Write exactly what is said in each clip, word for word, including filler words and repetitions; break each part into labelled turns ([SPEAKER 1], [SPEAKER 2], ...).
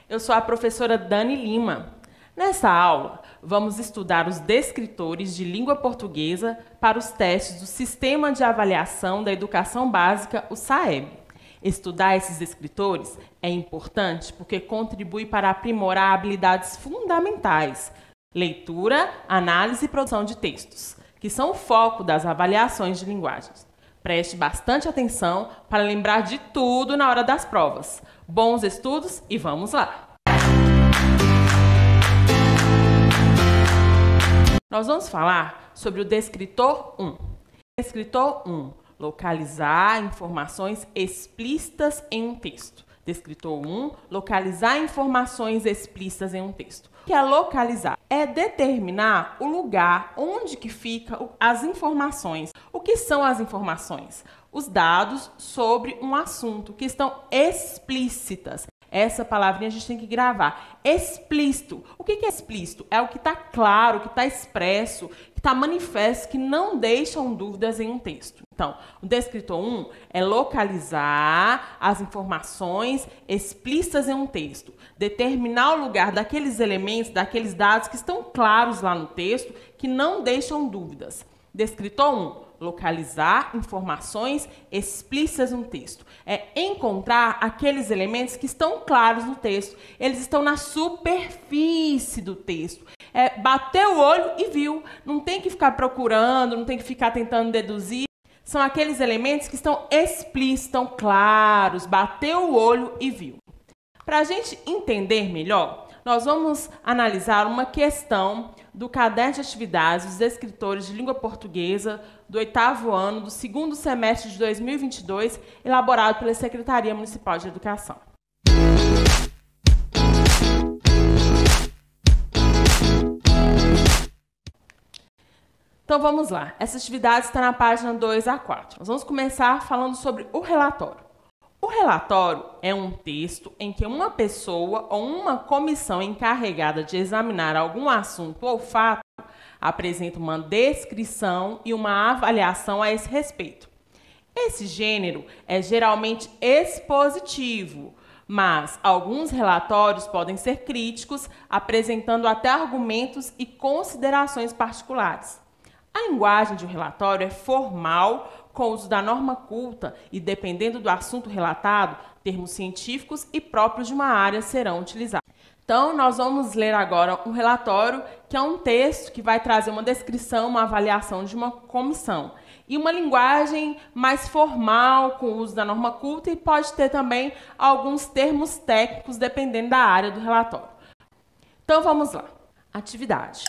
[SPEAKER 1] Eu sou a professora Dani Lima. Nessa aula, vamos estudar os descritores de língua portuguesa para os testes do Sistema de Avaliação da Educação Básica, o SAEB. Estudar esses descritores é importante porque contribui para aprimorar habilidades fundamentais: leitura, análise e produção de textos, que são o foco das avaliações de linguagens. Preste bastante atenção para lembrar de tudo na hora das provas. Bons estudos e vamos lá! Nós vamos falar sobre o descritor um. Descritor um. Localizar informações explícitas em um texto. Descritor um. Localizar informações explícitas em um texto. O que é localizar? É determinar o lugar onde que ficam as informações. O que são as informações? Os dados sobre um assunto que estão explícitas. Essa palavrinha a gente tem que gravar. Explícito. O que é explícito? É o que está claro, que está expresso, que está manifesto, que não deixam dúvidas em um texto. Então, o descritor um é localizar as informações explícitas em um texto. Determinar o lugar daqueles elementos, daqueles dados que estão claros lá no texto, que não deixam dúvidas. Descritor um. Localizar informações explícitas no texto. É encontrar aqueles elementos que estão claros no texto. Eles estão na superfície do texto. É bater o olho e viu. Não tem que ficar procurando, não tem que ficar tentando deduzir. São aqueles elementos que estão explícitos, estão claros. Bateu o olho e viu. Para a gente entender melhor, nós vamos analisar uma questão do caderno de atividades dos descritores de língua portuguesa do oitavo ano do segundo semestre de dois mil e vinte e dois, elaborado pela Secretaria Municipal de Educação. Então vamos lá. Essa atividade está na página dois a quatro. Nós vamos começar falando sobre o relatório. O relatório é um texto em que uma pessoa ou uma comissão encarregada de examinar algum assunto ou fato apresenta uma descrição e uma avaliação a esse respeito. Esse gênero é geralmente expositivo, mas alguns relatórios podem ser críticos, apresentando até argumentos e considerações particulares. A linguagem de um relatório é formal, com o uso da norma culta e, dependendo do assunto relatado, termos científicos e próprios de uma área serão utilizados. Então, nós vamos ler agora um relatório, que é um texto que vai trazer uma descrição, uma avaliação de uma comissão. E uma linguagem mais formal, com o uso da norma culta, e pode ter também alguns termos técnicos, dependendo da área do relatório. Então, vamos lá. Atividade.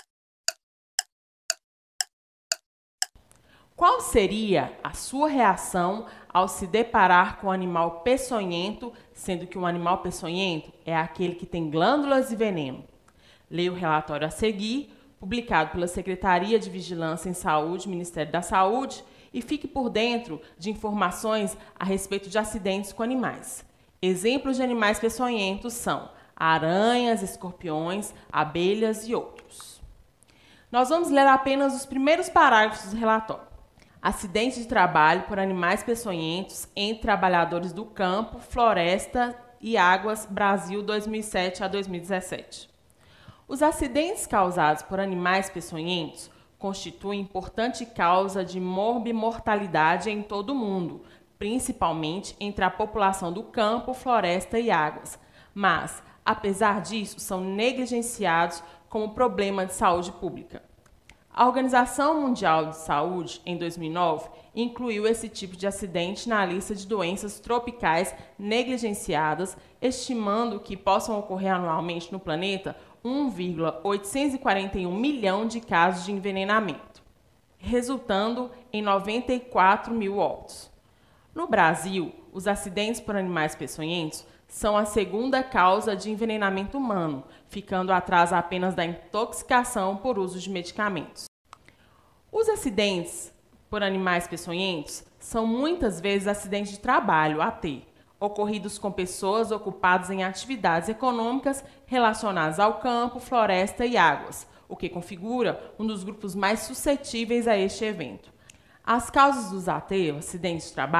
[SPEAKER 1] Qual seria a sua reação ao se deparar com um animal peçonhento, sendo que um animal peçonhento é aquele que tem glândulas e veneno? Leia o relatório a seguir, publicado pela Secretaria de Vigilância em Saúde, Ministério da Saúde, e fique por dentro de informações a respeito de acidentes com animais. Exemplos de animais peçonhentos são aranhas, escorpiões, abelhas e outros. Nós vamos ler apenas os primeiros parágrafos do relatório. Acidente de trabalho por animais peçonhentos entre trabalhadores do campo, floresta e águas, Brasil, dois mil e sete a dois mil e dezessete. Os acidentes causados por animais peçonhentos constituem importante causa de morbimortalidade em todo o mundo, principalmente entre a população do campo, floresta e águas. Mas, apesar disso, são negligenciados como problema de saúde pública. A Organização Mundial de Saúde, em dois mil e nove, incluiu esse tipo de acidente na lista de doenças tropicais negligenciadas, estimando que possam ocorrer anualmente no planeta um vírgula oitocentos e quarenta e um milhão de casos de envenenamento, resultando em noventa e quatro mil óbitos. No Brasil, os acidentes por animais peçonhentos são a segunda causa de envenenamento humano, ficando atrás apenas da intoxicação por uso de medicamentos. Os acidentes por animais peçonhentos são muitas vezes acidentes de trabalho, A T, ocorridos com pessoas ocupadas em atividades econômicas relacionadas ao campo, floresta e águas, o que configura um dos grupos mais suscetíveis a este evento. As causas dos A T, acidentes de trabalho,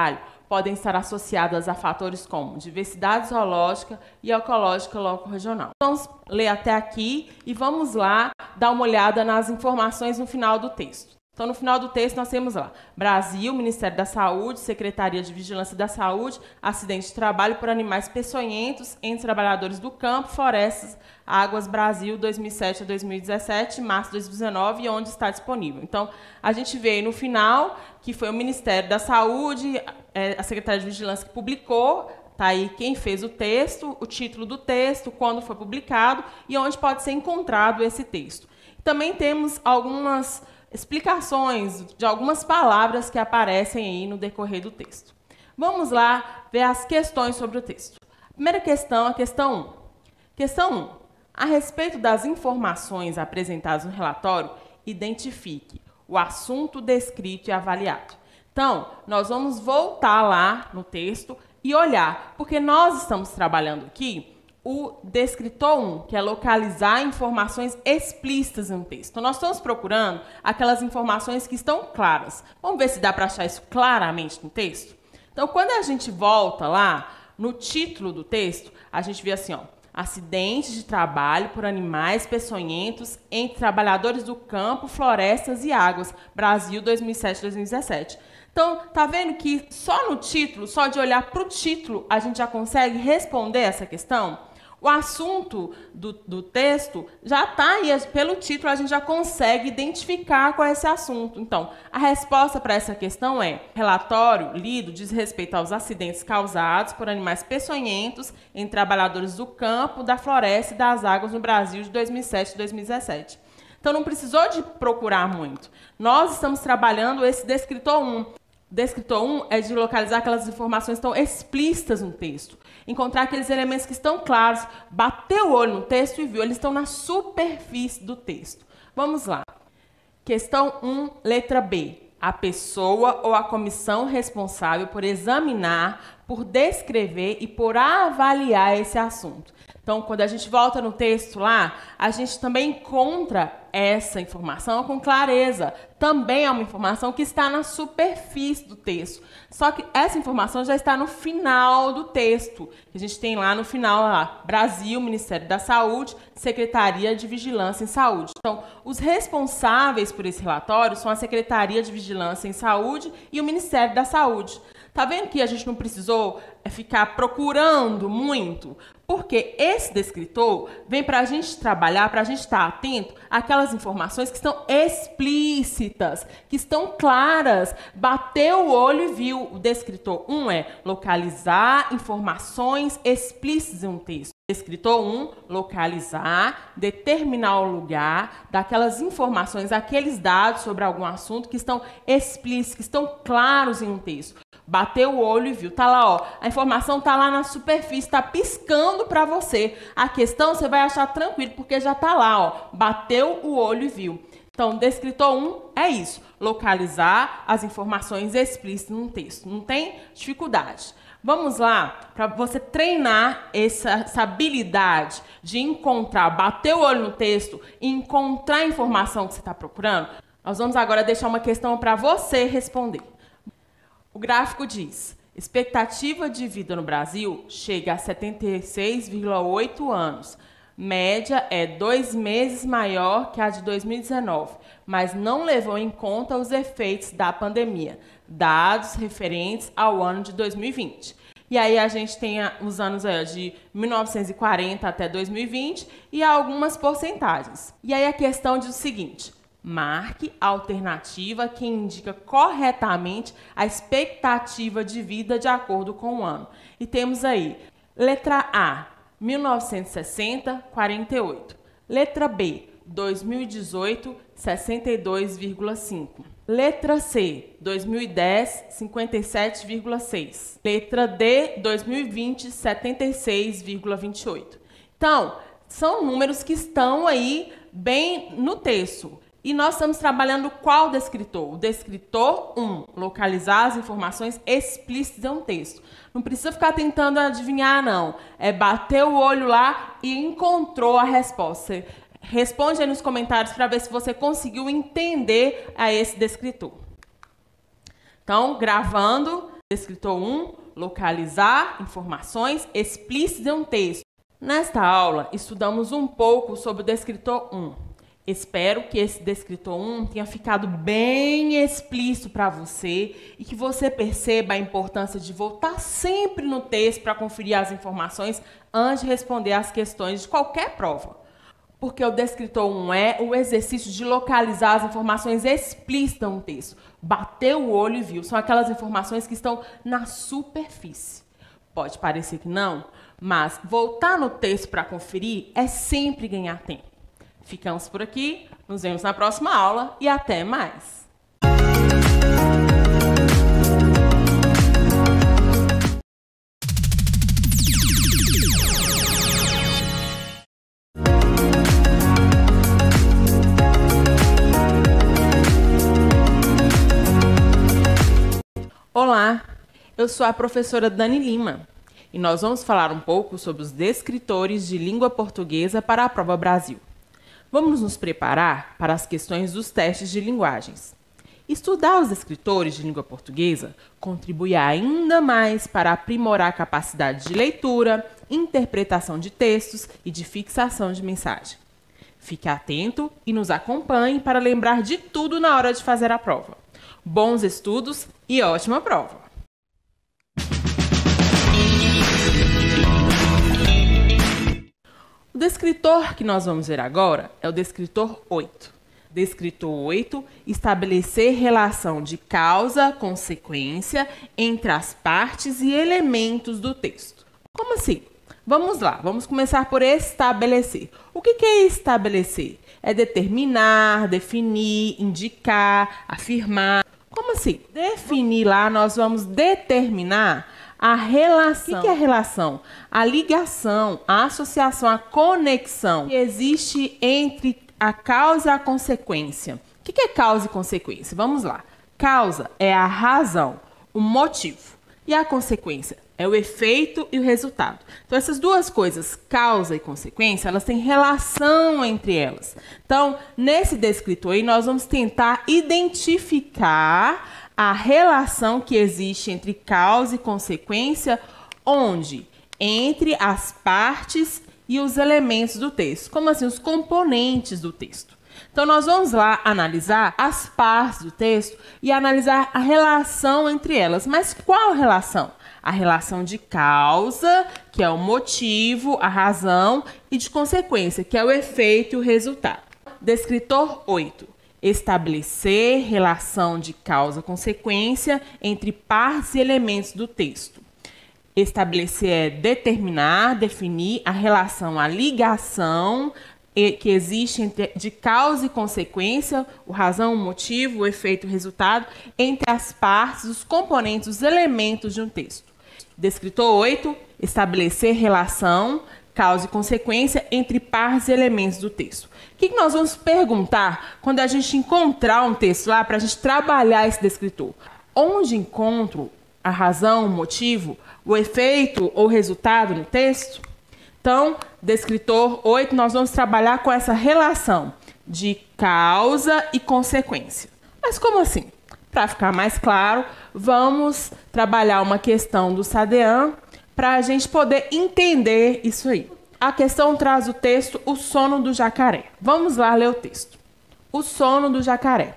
[SPEAKER 1] podem estar associadas a fatores como diversidade zoológica e ecológica loco-regional. Vamos ler até aqui e vamos lá dar uma olhada nas informações no final do texto. Então, no final do texto, nós temos lá Brasil, Ministério da Saúde, Secretaria de Vigilância da Saúde, acidente de trabalho por animais peçonhentos entre trabalhadores do campo, florestas, águas, Brasil, dois mil e sete a dois mil e dezessete, março de dois mil e dezenove, e onde está disponível. Então, a gente vê no final que foi o Ministério da Saúde, a Secretaria de Vigilância que publicou, está aí quem fez o texto, o título do texto, quando foi publicado e onde pode ser encontrado esse texto. Também temos algumas explicações de algumas palavras que aparecem aí no decorrer do texto. Vamos lá ver as questões sobre o texto. Primeira questão, a questão um. Questão um. A respeito das informações apresentadas no relatório, identifique o assunto descrito e avaliado. Então, nós vamos voltar lá no texto e olhar, porque nós estamos trabalhando aqui o descritor um, que é localizar informações explícitas no texto. Então, nós estamos procurando aquelas informações que estão claras. Vamos ver se dá para achar isso claramente no texto? Então, quando a gente volta lá, no título do texto, a gente vê assim, ó, acidentes de trabalho por animais peçonhentos entre trabalhadores do campo, florestas e águas, Brasil, dois mil e sete a dois mil e dezessete. Então, tá vendo que só no título, só de olhar para o título, a gente já consegue responder essa questão? O assunto do, do texto já está aí, pelo título a gente já consegue identificar qual é esse assunto. Então, a resposta para essa questão é: relatório lido diz respeito aos acidentes causados por animais peçonhentos em trabalhadores do campo, da floresta e das águas no Brasil de dois mil e sete a dois mil e dezessete. Então, não precisou de procurar muito. Nós estamos trabalhando esse descritor um. Descritor um é de localizar aquelas informações que estão explícitas no texto. Encontrar aqueles elementos que estão claros, bater o olho no texto e viu, eles estão na superfície do texto. Vamos lá. Questão um, letra B. A pessoa ou a comissão responsável por examinar, por descrever e por avaliar esse assunto. Então, quando a gente volta no texto lá, a gente também encontra essa informação com clareza. Também é uma informação que está na superfície do texto. Só que essa informação já está no final do texto. A gente tem lá no final, lá, Brasil, Ministério da Saúde, Secretaria de Vigilância em Saúde. Então, os responsáveis por esse relatório são a Secretaria de Vigilância em Saúde e o Ministério da Saúde. Tá vendo que a gente não precisou ficar procurando muito? Porque esse descritor vem para a gente trabalhar, para a gente estar atento àquelas informações que estão explícitas, que estão claras. Bateu o olho e viu. O descritor um é localizar informações explícitas em um texto. Descritor um, localizar, determinar o lugar daquelas informações, aqueles dados sobre algum assunto que estão explícitos, que estão claros em um texto. Bateu o olho e viu. Tá lá, ó. A informação tá lá na superfície, tá piscando para você. A questão você vai achar tranquilo, porque já tá lá, ó. Bateu o olho e viu. Então, descritor um é isso. Localizar as informações explícitas num texto. Não tem dificuldade. Vamos lá, para você treinar essa, essa habilidade de encontrar, bater o olho no texto e encontrar a informação que você está procurando. Nós vamos agora deixar uma questão para você responder. O gráfico diz: expectativa de vida no Brasil chega a setenta e seis vírgula oito anos. Média é dois meses maior que a de dois mil e dezenove, mas não levou em conta os efeitos da pandemia. Dados referentes ao ano de dois mil e vinte. E aí a gente tem os anos aí, de mil novecentos e quarenta até dois mil e vinte e algumas porcentagens. E aí a questão diz o seguinte: marque a alternativa que indica corretamente a expectativa de vida de acordo com o ano. E temos aí, letra A, mil novecentos e sessenta, quarenta e oito. Letra B, dois mil e dezoito, sessenta e dois vírgula cinco. Letra C, dois mil e dez, cinquenta e sete vírgula seis. Letra D, dois mil e vinte, setenta e seis vírgula vinte e oito. Então, são números que estão aí bem no texto. E nós estamos trabalhando qual descritor? O descritor um, localizar as informações explícitas em um texto. Não precisa ficar tentando adivinhar, não. É bater o olho lá e encontrou a resposta. Você responde aí nos comentários para ver se você conseguiu entender a esse descritor. Então, gravando, Descritor um, localizar informações explícitas em um texto. Nesta aula, estudamos um pouco sobre o descritor um. Espero que esse descritor um tenha ficado bem explícito para você e que você perceba a importância de voltar sempre no texto para conferir as informações antes de responder às questões de qualquer prova. Porque o descritor um é o exercício de localizar as informações explícitas no texto. Bateu o olho e viu. São aquelas informações que estão na superfície. Pode parecer que não, mas voltar no texto para conferir é sempre ganhar tempo. Ficamos por aqui, nos vemos na próxima aula e até mais! Olá, eu sou a professora Dani Lima e nós vamos falar um pouco sobre os descritores de língua portuguesa para a Prova Brasil. Vamos nos preparar para as questões dos testes de linguagens. Estudar os descritores de língua portuguesa contribui ainda mais para aprimorar a capacidade de leitura, interpretação de textos e de fixação de mensagem. Fique atento e nos acompanhe para lembrar de tudo na hora de fazer a prova. Bons estudos e ótima prova! O descritor que nós vamos ver agora é o descritor oito. Descritor oito, estabelecer relação de causa-consequência entre as partes e elementos do texto. Como assim? Vamos lá, vamos começar por estabelecer. O que é estabelecer? É determinar, definir, indicar, afirmar. Como assim? Definir lá, nós vamos determinar a relação. O que é a relação? A ligação, a associação, a conexão que existe entre a causa e a consequência. O que é causa e consequência? Vamos lá. Causa é a razão, o motivo. E a consequência é o efeito e o resultado. Então, essas duas coisas, causa e consequência, elas têm relação entre elas. Então, nesse descritor aí, nós vamos tentar identificar a relação que existe entre causa e consequência, onde? Entre as partes e os elementos do texto. Como assim? Os componentes do texto. Então, nós vamos lá analisar as partes do texto e analisar a relação entre elas. Mas qual relação? A relação de causa, que é o motivo, a razão, e de consequência, que é o efeito e o resultado. Descritor oito. Estabelecer relação de causa-consequência entre partes e elementos do texto. Estabelecer é determinar, definir a relação, a ligação que existe entre, de causa e consequência, o razão, o motivo, o efeito e o resultado, entre as partes, os componentes, os elementos de um texto. Descritor oito, estabelecer relação, causa e consequência entre partes e elementos do texto. O que nós vamos perguntar quando a gente encontrar um texto lá para a gente trabalhar esse descritor? Onde encontro a razão, o motivo, o efeito ou resultado no texto? Então, descritor oito, nós vamos trabalhar com essa relação de causa e consequência. Mas como assim? Para ficar mais claro, vamos trabalhar uma questão do SADEAM para a gente poder entender isso aí. A questão traz o texto O Sono do Jacaré. Vamos lá ler o texto. O sono do jacaré.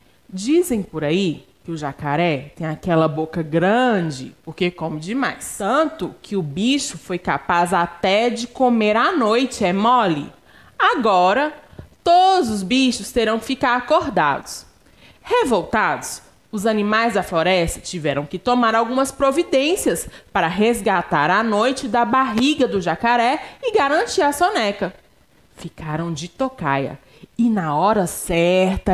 [SPEAKER 1] Dizem por aí que o jacaré tem aquela boca grande porque come demais. Tanto que o bicho foi capaz até de comer à noite, é mole? Agora, todos os bichos terão que ficar acordados. Revoltados, os animais da floresta tiveram que tomar algumas providências para resgatar a noite da barriga do jacaré e garantir a soneca. Ficaram de tocaia e na hora certa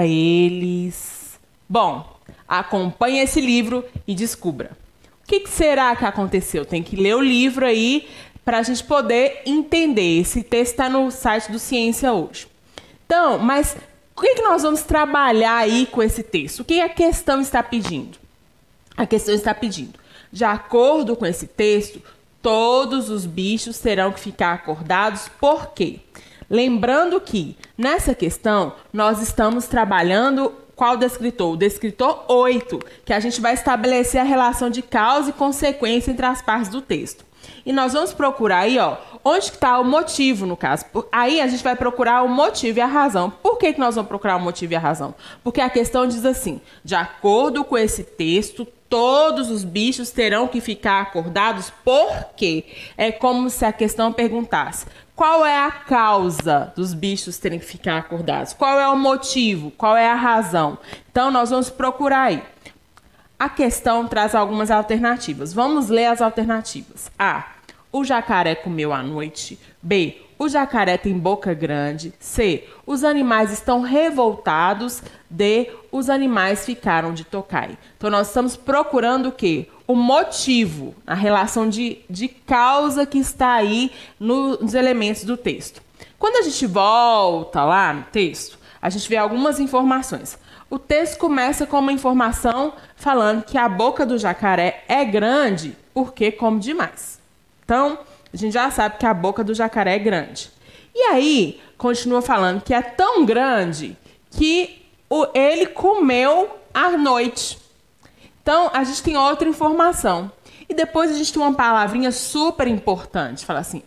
[SPEAKER 1] eles... Bom, acompanhe esse livro e descubra. O que será que aconteceu? Tem que ler o livro aí para a gente poder entender. Esse texto está no site do Ciência Hoje. Então, mas... o que, que nós vamos trabalhar aí com esse texto? O que a questão está pedindo? A questão está pedindo, de acordo com esse texto, todos os bichos terão que ficar acordados. Por quê? Lembrando que, nessa questão, nós estamos trabalhando qual descritor? O descritor oito, que a gente vai estabelecer a relação de causa e consequência entre as partes do texto. E nós vamos procurar aí, ó, onde está o motivo, no caso. Aí a gente vai procurar o motivo e a razão. Por que que nós vamos procurar o motivo e a razão? Porque a questão diz assim: de acordo com esse texto, todos os bichos terão que ficar acordados. Por quê? É como se a questão perguntasse: qual é a causa dos bichos terem que ficar acordados? Qual é o motivo? Qual é a razão? Então, nós vamos procurar aí. A questão traz algumas alternativas. Vamos ler as alternativas. A. O jacaré comeu à noite. B. O jacaré tem boca grande. C. Os animais estão revoltados. D. Os animais ficaram de tocaia. Então, nós estamos procurando o quê? O motivo, a relação de, de causa que está aí no, nos elementos do texto. Quando a gente volta lá no texto, a gente vê algumas informações. O texto começa com uma informação falando que a boca do jacaré é grande porque come demais. Então, a gente já sabe que a boca do jacaré é grande. E aí, continua falando que é tão grande que o, ele comeu à noite. Então, a gente tem outra informação. E depois a gente tem uma palavrinha super importante. Fala assim,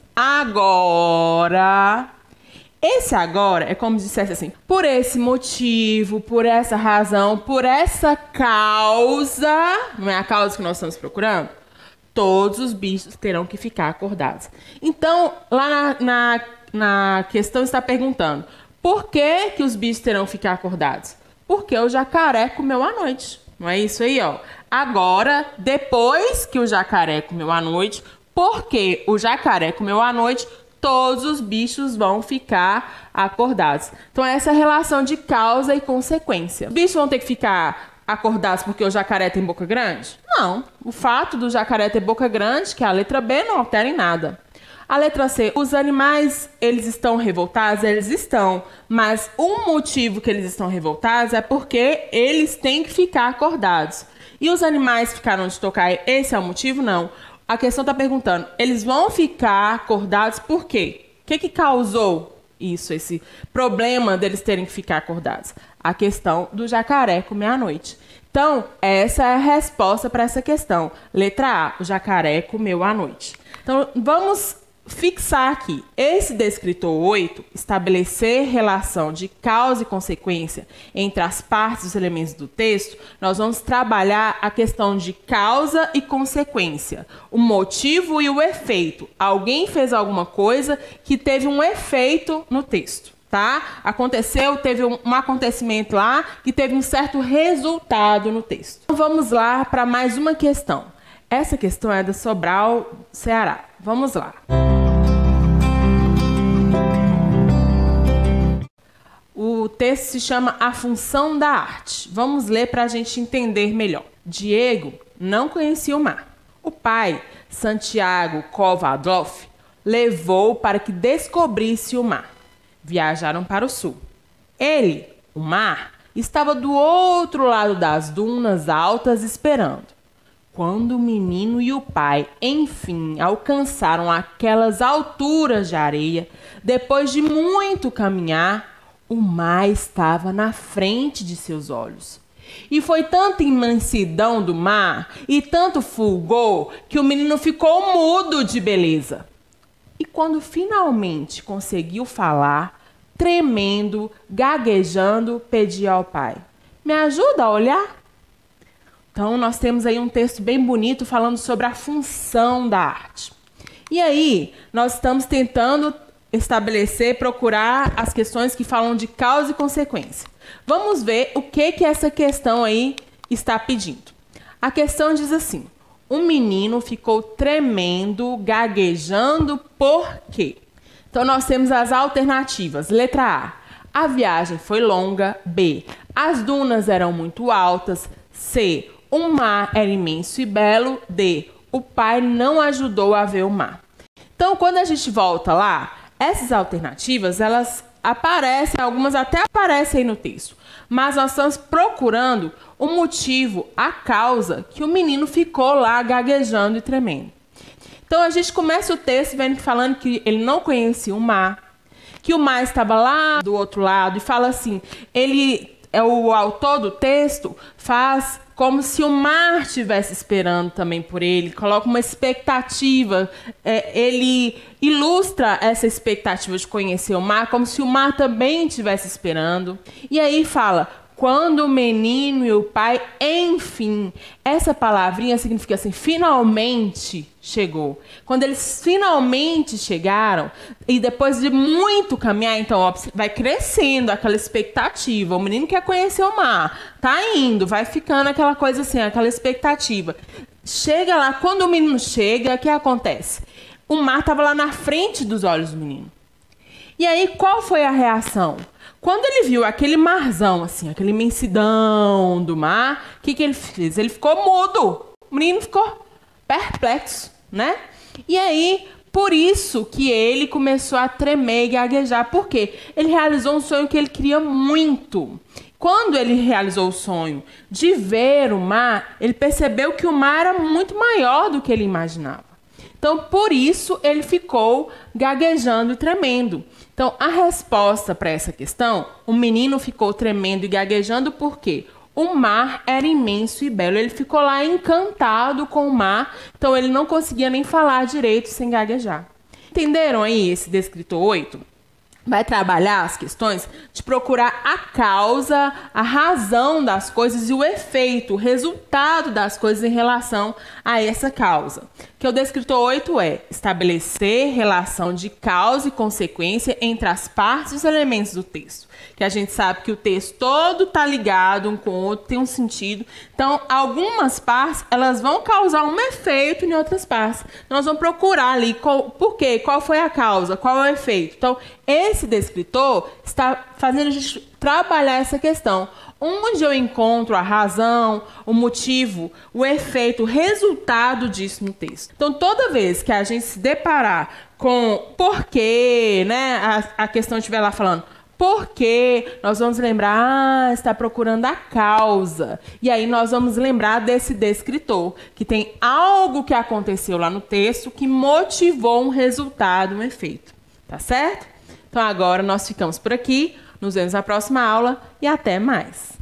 [SPEAKER 1] agora... Esse agora é como se dissesse assim, por esse motivo, por essa razão, por essa causa, não é a causa que nós estamos procurando? Todos os bichos terão que ficar acordados. Então, lá na, na, na questão está perguntando, por que que os bichos terão que ficar acordados? Porque o jacaré comeu à noite. Não é isso aí, ó? Agora, depois que o jacaré comeu à noite, porque o jacaré comeu à noite, todos os bichos vão ficar acordados. Então, essa é a relação de causa e consequência. Os bichos vão ter que ficar acordados porque o jacaré tem boca grande? Não. O fato do jacaré ter boca grande, que é a letra B, não altera em nada. A letra C, os animais, eles estão revoltados? Eles estão. Mas o motivo que eles estão revoltados é porque eles têm que ficar acordados. E os animais ficaram de tocaia? Esse é o motivo? Não. A questão está perguntando, eles vão ficar acordados por quê? O que que causou isso, esse problema deles terem que ficar acordados? A questão do jacaré comer à noite. Então, essa é a resposta para essa questão. Letra A, o jacaré comeu à noite. Então, vamos fixar aqui. Esse descritor oito, estabelecer relação de causa e consequência entre as partes dos elementos do texto, nós vamos trabalhar a questão de causa e consequência, o motivo e o efeito. Alguém fez alguma coisa que teve um efeito no texto, tá? Aconteceu, teve um, um acontecimento lá que teve um certo resultado no texto. Então, vamos lá para mais uma questão. Essa questão é da Sobral, Ceará. Vamos lá. O texto se chama A Função da Arte. Vamos ler para a gente entender melhor. Diego não conhecia o mar. O pai, Santiago Kovadlov, levou para que descobrisse o mar. Viajaram para o sul. Ele, o mar, estava do outro lado das dunas altas esperando. Quando o menino e o pai, enfim, alcançaram aquelas alturas de areia, depois de muito caminhar, o mar estava na frente de seus olhos. E foi tanta imensidão do mar e tanto fulgor que o menino ficou mudo de beleza. E quando finalmente conseguiu falar, tremendo, gaguejando, pediu ao pai: me ajuda a olhar? Então, nós temos aí um texto bem bonito falando sobre a função da arte. E aí, nós estamos tentando estabelecer, procurar as questões que falam de causa e consequência. Vamos ver o que que essa questão aí está pedindo. A questão diz assim: o menino ficou tremendo, gaguejando, por quê? Então, nós temos as alternativas. Letra A, a viagem foi longa. B, as dunas eram muito altas. C, o mar era imenso e belo. D, o pai não ajudou a ver o mar. Então, quando a gente volta lá, essas alternativas, elas aparecem, algumas até aparecem aí no texto. Mas nós estamos procurando o motivo, a causa que o menino ficou lá gaguejando e tremendo. Então, a gente começa o texto vendo, falando que ele não conhecia o mar, que o mar estava lá do outro lado, e fala assim, ele é o autor do texto faz como se o mar estivesse esperando também por ele, coloca uma expectativa, é, ele ilustra essa expectativa de conhecer o mar como se o mar também estivesse esperando. E aí fala, quando o menino e o pai, enfim, essa palavrinha significa assim, finalmente chegou. Quando eles finalmente chegaram, e depois de muito caminhar, então ó, vai crescendo aquela expectativa. O menino quer conhecer o mar, tá indo, vai ficando aquela coisa assim, aquela expectativa. Chega lá, quando o menino chega, o que acontece? O mar estava lá na frente dos olhos do menino. E aí, qual foi a reação? Quando ele viu aquele marzão, assim, aquela imensidão do mar, o que, que ele fez? Ele ficou mudo. O menino ficou perplexo, né? E aí, por isso que ele começou a tremer e gaguejar. Por quê? Ele realizou um sonho que ele queria muito. Quando ele realizou o sonho de ver o mar, ele percebeu que o mar era muito maior do que ele imaginava. Então, por isso, ele ficou gaguejando e tremendo. Então, a resposta para essa questão, o menino ficou tremendo e gaguejando por quê? O mar era imenso e belo. Ele ficou lá encantado com o mar, então ele não conseguia nem falar direito sem gaguejar. Entenderam aí esse descritor oito? Vai trabalhar as questões de procurar a causa, a razão das coisas e o efeito, o resultado das coisas em relação a essa causa. Que o descritor oito é estabelecer relação de causa e consequência entre as partes e os elementos do texto. Que a gente sabe que o texto todo está ligado um com o outro, tem um sentido. Então, algumas partes, elas vão causar um efeito em outras partes. Nós vamos procurar ali qual, por quê, qual foi a causa, qual é o efeito. Então, esse descritor está fazendo a gente trabalhar essa questão. Onde eu encontro a razão, o motivo, o efeito, o resultado disso no texto. Então, toda vez que a gente se deparar com porquê, né, a, a questão estiver lá falando porquê, nós vamos lembrar, ah, está procurando a causa. E aí nós vamos lembrar desse descritor, que tem algo que aconteceu lá no texto que motivou um resultado, um efeito. Tá certo? Então, agora nós ficamos por aqui. Nos vemos na próxima aula e até mais.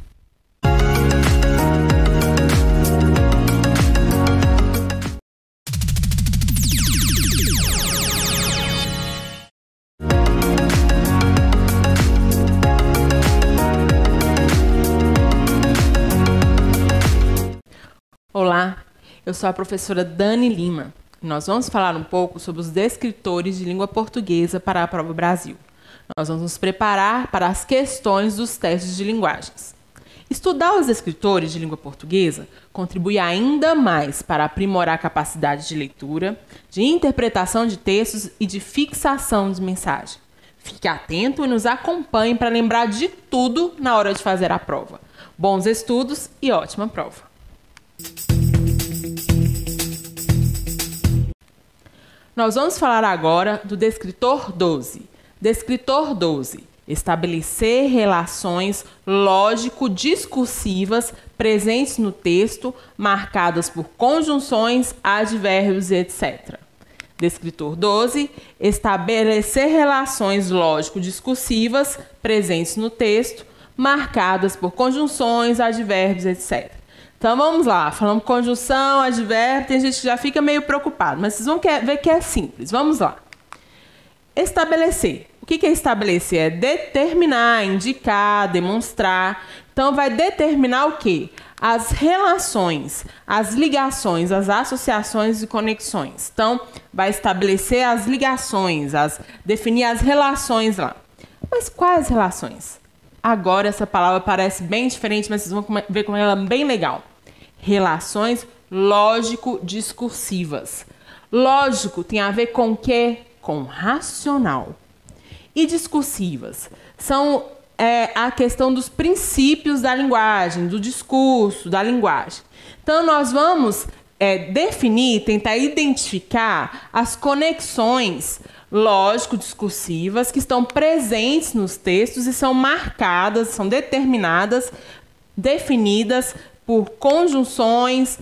[SPEAKER 1] Olá, eu sou a professora Dani Lima. Nós vamos falar um pouco sobre os descritores de língua portuguesa para a Prova Brasil. Nós vamos nos preparar para as questões dos testes de linguagens. Estudar os descritores de língua portuguesa contribui ainda mais para aprimorar a capacidade de leitura, de interpretação de textos e de fixação de mensagem. Fique atento e nos acompanhe para lembrar de tudo na hora de fazer a prova. Bons estudos e ótima prova! Nós vamos falar agora do descritor doze. Descritor doze. Estabelecer relações lógico-discursivas presentes no texto, marcadas por conjunções, advérbios, etcétera. Descritor doze. Estabelecer relações lógico-discursivas presentes no texto, marcadas por conjunções, advérbios, etcétera. Então, vamos lá. Falamos conjunção, advérbio, tem gente que já fica meio preocupado, mas vocês vão ver que é simples. Vamos lá. Estabelecer. O que é estabelecer? É determinar, indicar, demonstrar. Então, vai determinar o quê? As relações, as ligações, as associações e conexões. Então, vai estabelecer as ligações, as, definir as relações lá. Mas quais relações? Agora, essa palavra parece bem diferente, mas vocês vão ver como ela é bem legal. Relações lógico-discursivas. Lógico tem a ver com o quê? Com racional. E discursivas são é, a questão dos princípios da linguagem, do discurso, da linguagem. Então, nós vamos é, definir, tentar identificar as conexões lógico-discursivas que estão presentes nos textos e são marcadas, são determinadas, definidas por conjunções,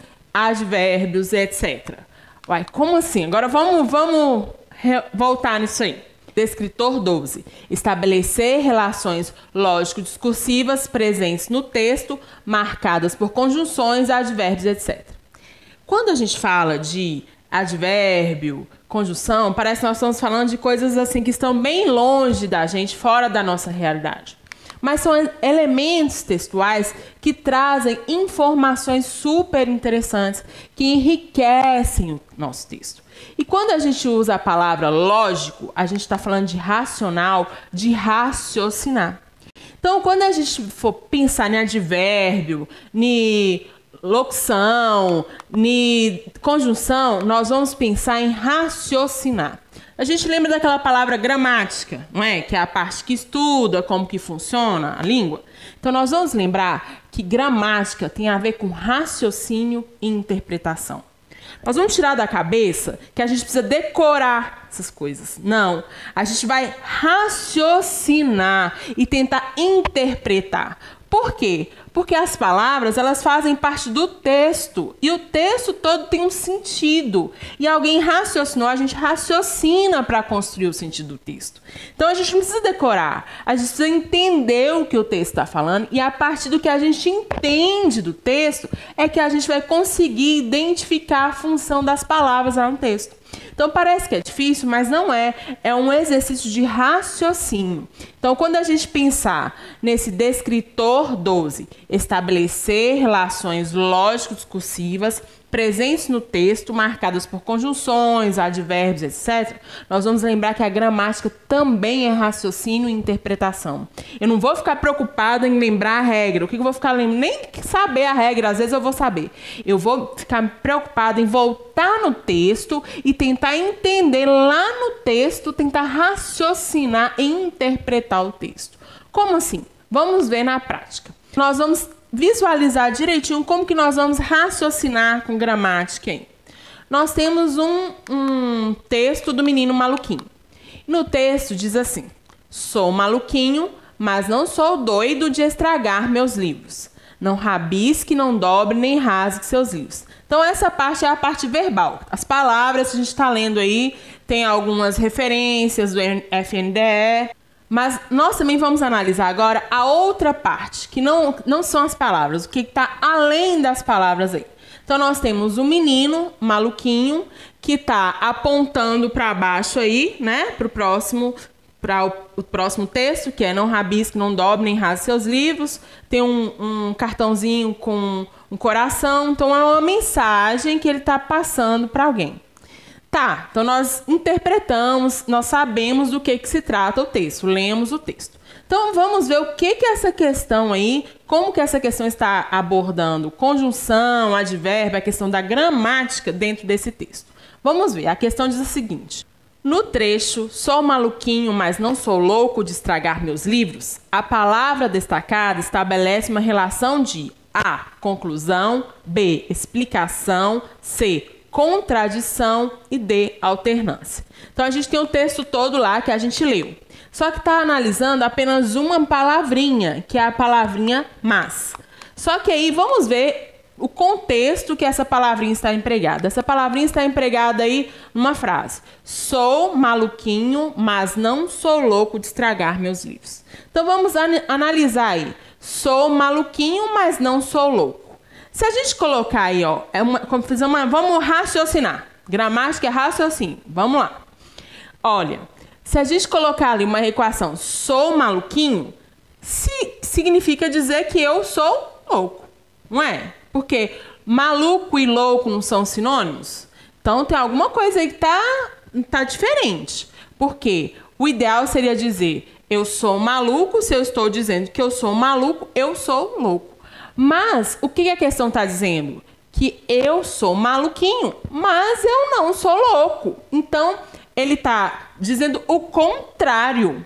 [SPEAKER 1] advérbios, etcétera. Uai, como assim? Agora vamos, vamos voltar nisso aí. Descritor doze. Estabelecer relações lógico-discursivas presentes no texto, marcadas por conjunções, advérbios, etcétera. Quando a gente fala de advérbio, conjunção, parece que nós estamos falando de coisas assim que estão bem longe da gente, fora da nossa realidade. Mas são elementos textuais que trazem informações super interessantes, que enriquecem o nosso texto. E quando a gente usa a palavra lógico, a gente está falando de racional, de raciocinar. Então, quando a gente for pensar em advérbio, em locução, em conjunção, nós vamos pensar em raciocinar. A gente lembra daquela palavra gramática, não é? Que é a parte que estuda como que funciona a língua. Então, nós vamos lembrar que gramática tem a ver com raciocínio e interpretação. Nós vamos tirar da cabeça que a gente precisa decorar essas coisas. Não, a gente vai raciocinar e tentar interpretar. Por quê? Porque as palavras, elas fazem parte do texto. E o texto todo tem um sentido. E alguém raciocinou, a gente raciocina para construir o sentido do texto. Então, a gente não precisa decorar. A gente precisa entender o que o texto está falando. E a partir do que a gente entende do texto, é que a gente vai conseguir identificar a função das palavras lá no texto. Então, parece que é difícil, mas não é. É um exercício de raciocínio. Então, quando a gente pensar nesse descritor doze, estabelecer relações lógico-discursivas presentes no texto, marcadas por conjunções, advérbios, etcétera, nós vamos lembrar que a gramática também é raciocínio e interpretação. Eu não vou ficar preocupada em lembrar a regra. O que eu vou ficar lembrando? Nem saber a regra, às vezes eu vou saber. Eu vou ficar preocupada em voltar no texto e tentar entender lá no texto, tentar raciocinar e interpretar o texto. Como assim? Vamos ver na prática. Nós vamos visualizar direitinho como que nós vamos raciocinar com gramática aí. Nós temos um, um texto do menino maluquinho. No texto diz assim: sou maluquinho, mas não sou doido de estragar meus livros. Não rabisque, não dobre, nem rasgue seus livros. Então, essa parte é a parte verbal. As palavras que a gente está lendo aí, tem algumas referências do F N D E. Mas nós também vamos analisar agora a outra parte, que não, não são as palavras, o que está além das palavras aí. Então, nós temos um menino maluquinho que está apontando para baixo aí, né, para o próximo, para o, o próximo texto, que é não rabisque, não dobre, nem rasgue seus livros. Tem um, um cartãozinho com um coração, então é uma mensagem que ele está passando para alguém. Tá, então nós interpretamos, nós sabemos do que, que se trata o texto, lemos o texto. Então vamos ver o que, que essa questão aí, como que essa questão está abordando conjunção, advérbio, a questão da gramática dentro desse texto. Vamos ver, a questão diz o seguinte: no trecho, sou maluquinho, mas não sou louco de estragar meus livros, a palavra destacada estabelece uma relação de A, conclusão, B, explicação, C, contradição e D, alternância. Então, a gente tem o texto todo lá que a gente leu. Só que está analisando apenas uma palavrinha, que é a palavrinha mas. Só que aí vamos ver o contexto que essa palavrinha está empregada. Essa palavrinha está empregada aí numa frase: sou maluquinho, mas não sou louco de estragar meus livros. Então, vamos an- analisar aí. Sou maluquinho, mas não sou louco. Se a gente colocar aí, ó, é uma, fazer uma, vamos raciocinar. Gramática é raciocínio. Vamos lá. Olha, se a gente colocar ali uma equação, sou maluquinho, se, significa dizer que eu sou louco, não é? Porque maluco e louco não são sinônimos? Então tem alguma coisa aí que tá, tá diferente. Porque o ideal seria dizer eu sou maluco. Se eu estou dizendo que eu sou maluco, eu sou louco. Mas o que a questão está dizendo? Que eu sou maluquinho, mas eu não sou louco. Então, ele está dizendo o contrário.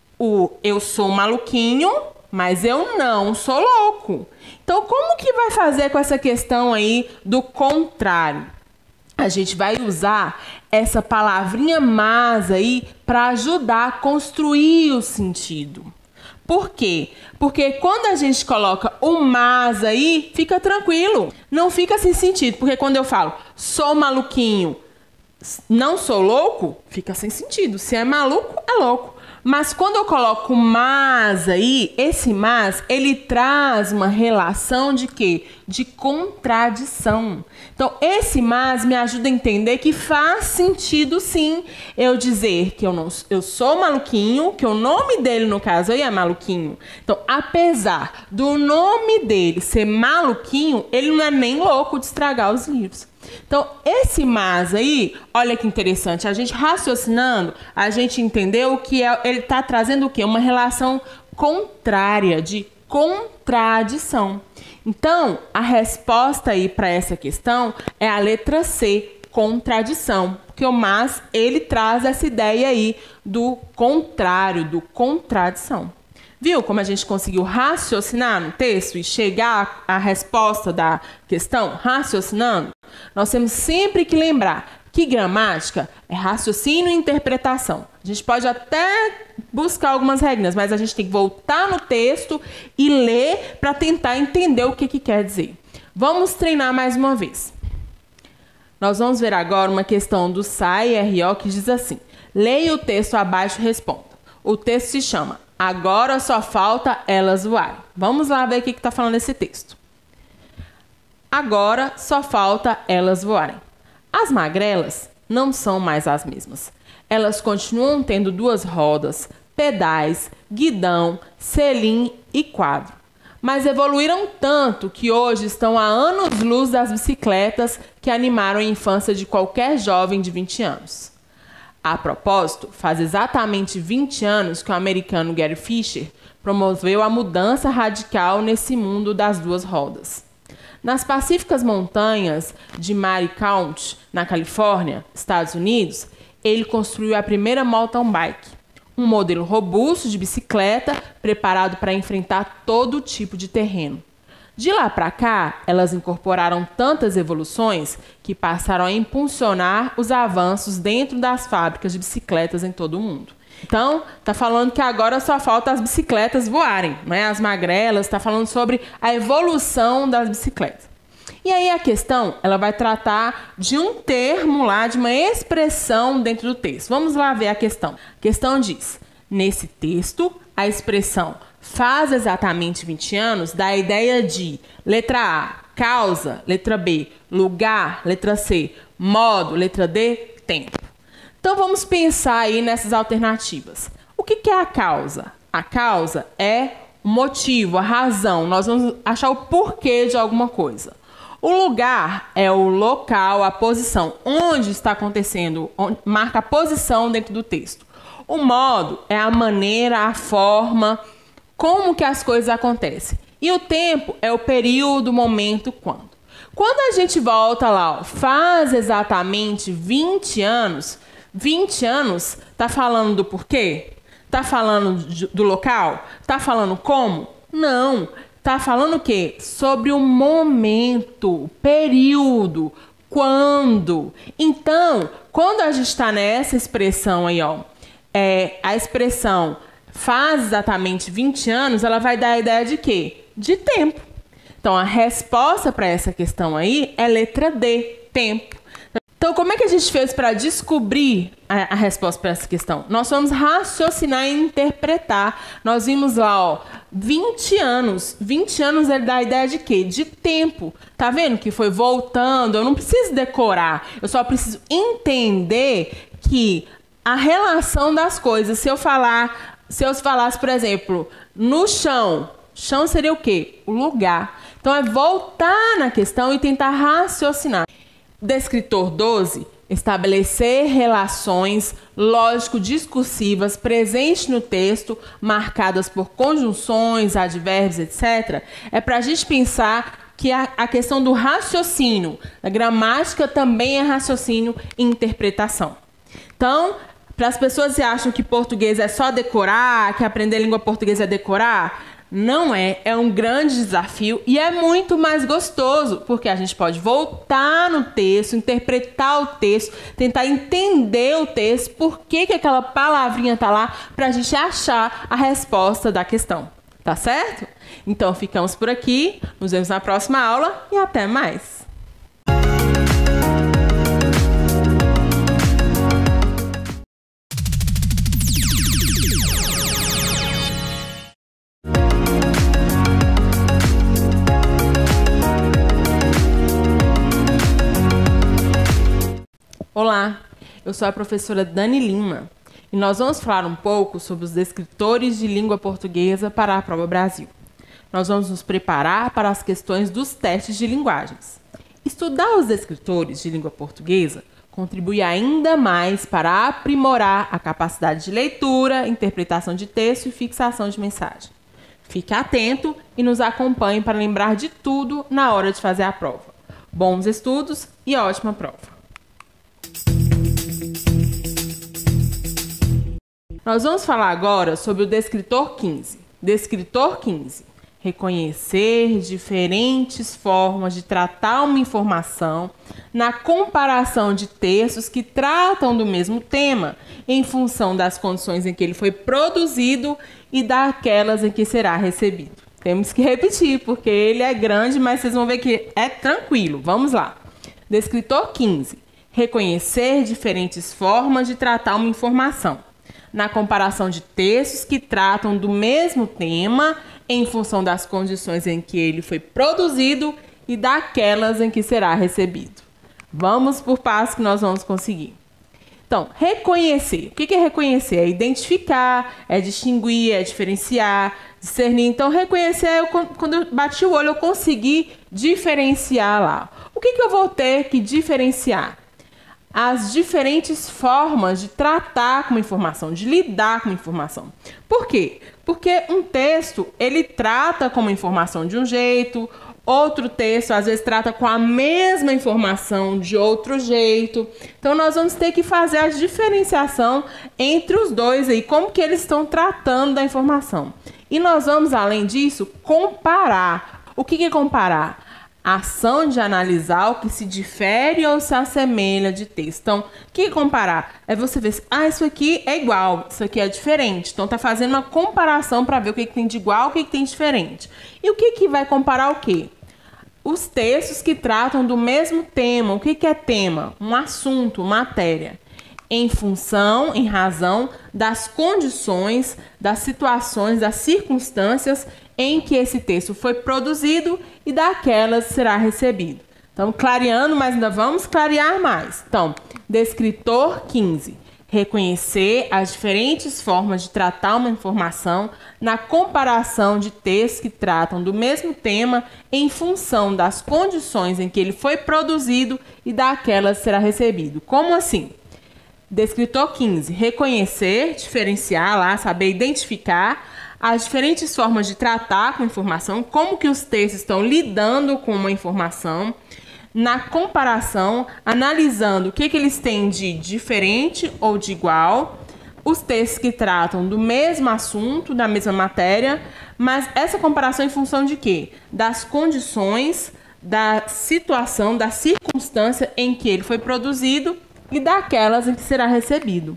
[SPEAKER 1] O eu sou maluquinho, mas eu não sou louco. Então, como que vai fazer com essa questão aí do contrário? A gente vai usar essa palavrinha mas aí para ajudar a construir o sentido. Por quê? Porque quando a gente coloca o mas aí, fica tranquilo. Não fica sem sentido. Porque quando eu falo, sou maluquinho, não sou louco, fica sem sentido. Se é maluco, é louco. Mas quando eu coloco mas aí, esse mas, ele traz uma relação de quê? De contradição. Então, esse mas me ajuda a entender que faz sentido, sim, eu dizer que eu, não, eu sou maluquinho, que o nome dele, no caso, aí é maluquinho. Então, apesar do nome dele ser maluquinho, ele não é nem louco de estragar os livros. Então, esse mas aí, olha que interessante, a gente raciocinando, a gente entendeu que é, ele está trazendo o quê? Uma relação contrária, de contradição. Então, a resposta aí para essa questão é a letra C, contradição. Porque o mas, ele traz essa ideia aí do contrário, do contradição. Viu como a gente conseguiu raciocinar no texto e chegar à resposta da questão raciocinando? Nós temos sempre que lembrar que gramática é raciocínio e interpretação. A gente pode até buscar algumas regras, mas a gente tem que voltar no texto e ler para tentar entender o que, que quer dizer. Vamos treinar mais uma vez. Nós vamos ver agora uma questão do S A I R O que diz assim: leia o texto abaixo e responda. O texto se chama Agora Só Falta Elas Voarem. Vamos lá ver o que está falando esse texto. Agora só falta elas voarem. As magrelas não são mais as mesmas. Elas continuam tendo duas rodas, pedais, guidão, selim e quadro. Mas evoluíram tanto que hoje estão a anos-luz das bicicletas que animaram a infância de qualquer jovem de vinte anos. A propósito, faz exatamente vinte anos que o americano Gary Fisher promoveu a mudança radical nesse mundo das duas rodas. Nas pacíficas montanhas de Mare County, na Califórnia, Estados Unidos, ele construiu a primeira mountain bike, um modelo robusto de bicicleta preparado para enfrentar todo tipo de terreno. De lá para cá, elas incorporaram tantas evoluções que passaram a impulsionar os avanços dentro das fábricas de bicicletas em todo o mundo. Então, está falando que agora só falta as bicicletas voarem, né? As magrelas, está falando sobre a evolução das bicicletas. E aí a questão, ela vai tratar de um termo lá, de uma expressão dentro do texto. Vamos lá ver a questão. A questão diz, nesse texto, a expressão faz exatamente vinte anos dá a ideia de letra A, causa, letra B, lugar, letra C, modo, letra D, tempo. Então, vamos pensar aí nessas alternativas. O que, que é a causa? A causa é o motivo, a razão. Nós vamos achar o porquê de alguma coisa. O lugar é o local, a posição, onde está acontecendo, onde marca a posição dentro do texto. O modo é a maneira, a forma, como que as coisas acontecem. E o tempo é o período, o momento, quando. Quando a gente volta lá, ó, faz exatamente vinte anos... vinte anos, tá falando do porquê? Tá falando do local? Tá falando como? Não. Tá falando o quê? Sobre o momento, período, quando. Então, quando a gente está nessa expressão aí, ó, é, a expressão faz exatamente vinte anos, ela vai dar a ideia de quê? De tempo. Então, a resposta para essa questão aí é letra D, tempo. Então, como é que a gente fez para descobrir a, a resposta para essa questão? Nós vamos raciocinar e interpretar. Nós vimos lá, ó, vinte anos. vinte anos ele dá a ideia de quê? De tempo. Tá vendo que foi voltando? Eu não preciso decorar. Eu só preciso entender que a relação das coisas, se eu falar, se eu falasse, por exemplo, no chão, chão seria o quê? O lugar. Então, é voltar na questão e tentar raciocinar. Descritor doze, estabelecer relações lógico-discursivas presentes no texto, marcadas por conjunções, advérbios, etcétera. É para a gente pensar que a, a questão do raciocínio, a gramática também é raciocínio e interpretação. Então, para as pessoas que acham que português é só decorar, que aprender língua portuguesa é decorar, não é, é um grande desafio e é muito mais gostoso, porque a gente pode voltar no texto, interpretar o texto, tentar entender o texto, por que que aquela palavrinha tá lá, para a gente achar a resposta da questão. Tá certo? Então, ficamos por aqui, nos vemos na próxima aula e até mais! Eu sou a professora Dani Lima e nós vamos falar um pouco sobre os descritores de língua portuguesa para a Prova Brasil. Nós vamos nos preparar para as questões dos testes de linguagens. Estudar os descritores de língua portuguesa contribui ainda mais para aprimorar a capacidade de leitura, interpretação de texto e fixação de mensagem. Fique atento e nos acompanhe para lembrar de tudo na hora de fazer a prova. Bons estudos e ótima prova! Nós vamos falar agora sobre o descritor quinze. Descritor quinze. Reconhecer diferentes formas de tratar uma informação na comparação de textos que tratam do mesmo tema, em função das condições em que ele foi produzido e daquelas em que será recebido. Temos que repetir, porque ele é grande, mas vocês vão ver que é tranquilo. Vamos lá. Descritor quinze. Reconhecer diferentes formas de tratar uma informação na comparação de textos que tratam do mesmo tema, em função das condições em que ele foi produzido e daquelas em que será recebido. Vamos por passos que nós vamos conseguir. Então, reconhecer. O que é reconhecer? É identificar, é distinguir, é diferenciar, discernir. Então, reconhecer é eu, quando eu bati o olho, eu consegui diferenciar lá. O que, que eu vou ter que diferenciar? As diferentes formas de tratar com uma informação, de lidar com uma informação. Por quê? Porque um texto, ele trata com uma informação de um jeito, outro texto, às vezes, trata com a mesma informação de outro jeito. Então, nós vamos ter que fazer a diferenciação entre os dois aí, como que eles estão tratando da informação. E nós vamos, além disso, comparar. O que é comparar? A ação de analisar o que se difere ou se assemelha de texto. Então, o que é comparar? É você ver, ah, isso aqui é igual, isso aqui é diferente. Então, tá fazendo uma comparação para ver o que, que tem de igual, o que, que tem de diferente. E o que, que vai comparar o quê? Os textos que tratam do mesmo tema. O que, que é tema? Um assunto, matéria. Em função, em razão das condições, das situações, das circunstâncias em que esse texto foi produzido e daquelas será recebido. Então, clareando, mas ainda vamos clarear mais. Então, descritor quinze. Reconhecer as diferentes formas de tratar uma informação na comparação de textos que tratam do mesmo tema em função das condições em que ele foi produzido e daquelas será recebido. Como assim? Descritor quinze. Reconhecer, diferenciar lá, saber identificar as diferentes formas de tratar com informação, como que os textos estão lidando com uma informação, na comparação, analisando o que, que eles têm de diferente ou de igual, os textos que tratam do mesmo assunto, da mesma matéria, mas essa comparação em função de quê? Das condições, da situação, da circunstância em que ele foi produzido e daquelas em que será recebido.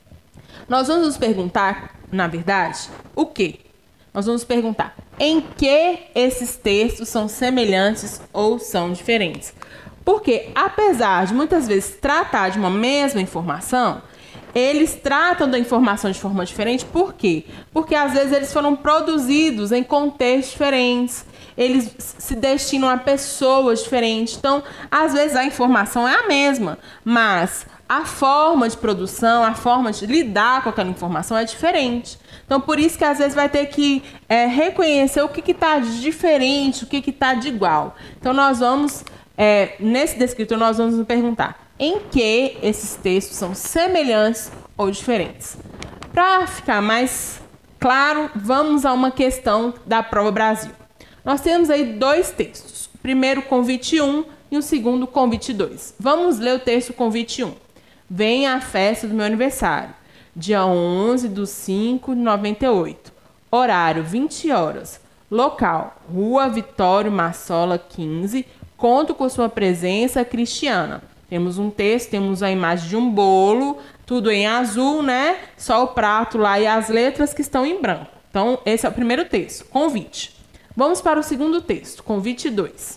[SPEAKER 1] Nós vamos nos perguntar, na verdade, o quê? Nós vamos perguntar em que esses textos são semelhantes ou são diferentes. Porque, apesar de muitas vezes tratar de uma mesma informação, eles tratam da informação de forma diferente. Por quê? Porque às vezes eles foram produzidos em contextos diferentes, eles se destinam a pessoas diferentes. Então, às vezes a informação é a mesma, mas a forma de produção, a forma de lidar com aquela informação é diferente. Então, por isso que às vezes vai ter que é, reconhecer o que está de diferente, o que está de igual. Então, nós vamos, é, nesse descritor, nós vamos nos perguntar em que esses textos são semelhantes ou diferentes. Para ficar mais claro, vamos a uma questão da Prova Brasil. Nós temos aí dois textos, o primeiro convite um e o segundo convite dois. Vamos ler o texto convite um. Venha à festa do meu aniversário, dia onze de cinco de noventa e oito, horário vinte horas, local, Rua Vitório Massola quinze, conto com sua presença cristiana. Temos um texto, temos a imagem de um bolo, tudo em azul, né? Só o prato lá e as letras que estão em branco. Então, esse é o primeiro texto, convite. Vamos para o segundo texto, convite dois.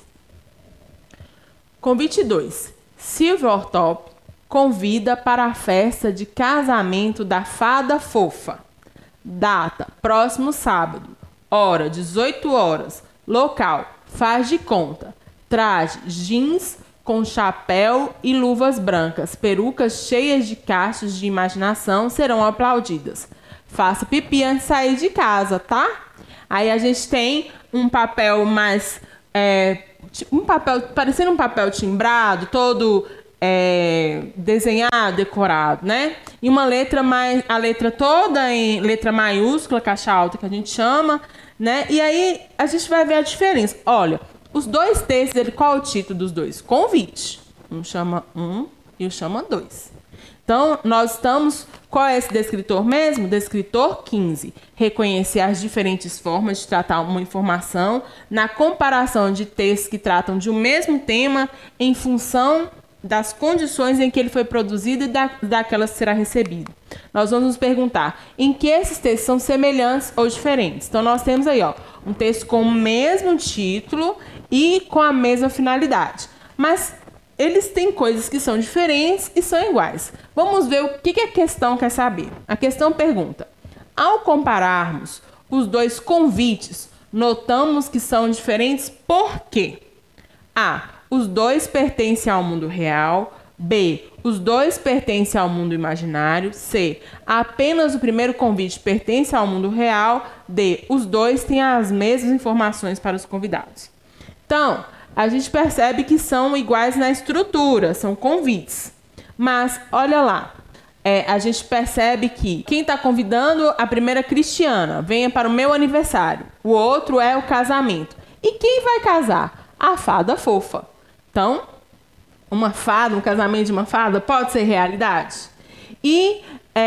[SPEAKER 1] Convite dois. Silvio Ortop convida para a festa de casamento da fada fofa. Data, próximo sábado. Hora, dezoito horas. Local, faz de conta. Traje, jeans com chapéu e luvas brancas, perucas cheias de cachos de imaginação serão aplaudidas. Faça pipi antes de sair de casa, tá? Aí a gente tem um papel mais... É, um papel, parecendo um papel timbrado, todo é, desenhado, decorado, né? E uma letra mais... A letra toda em letra maiúscula, caixa alta, que a gente chama, né? E aí a gente vai ver a diferença. Olha... Os dois textos, ele, qual é o título dos dois? Convite. Um chama um e o chama dois. Então, nós estamos... Qual é esse descritor mesmo? Descritor quinze. Reconhecer as diferentes formas de tratar uma informação na comparação de textos que tratam de um mesmo tema em função das condições em que ele foi produzido e da, daquelas que será recebido. Nós vamos nos perguntar em que esses textos são semelhantes ou diferentes. Então, nós temos aí ó, um texto com o mesmo título e com a mesma finalidade. Mas eles têm coisas que são diferentes e são iguais. Vamos ver o que, que a questão quer saber. A questão pergunta: ao compararmos os dois convites, notamos que são diferentes por quê? A. Os dois pertencem ao mundo real. B. Os dois pertencem ao mundo imaginário. C. Apenas o primeiro convite pertence ao mundo real. D. Os dois têm as mesmas informações para os convidados. Então, a gente percebe que são iguais na estrutura, são convites. Mas, olha lá, é, a gente percebe que quem está convidando, a primeira cristiana, venha para o meu aniversário. O outro é o casamento. E quem vai casar? A fada fofa. Então, uma fada, um casamento de uma fada pode ser realidade. E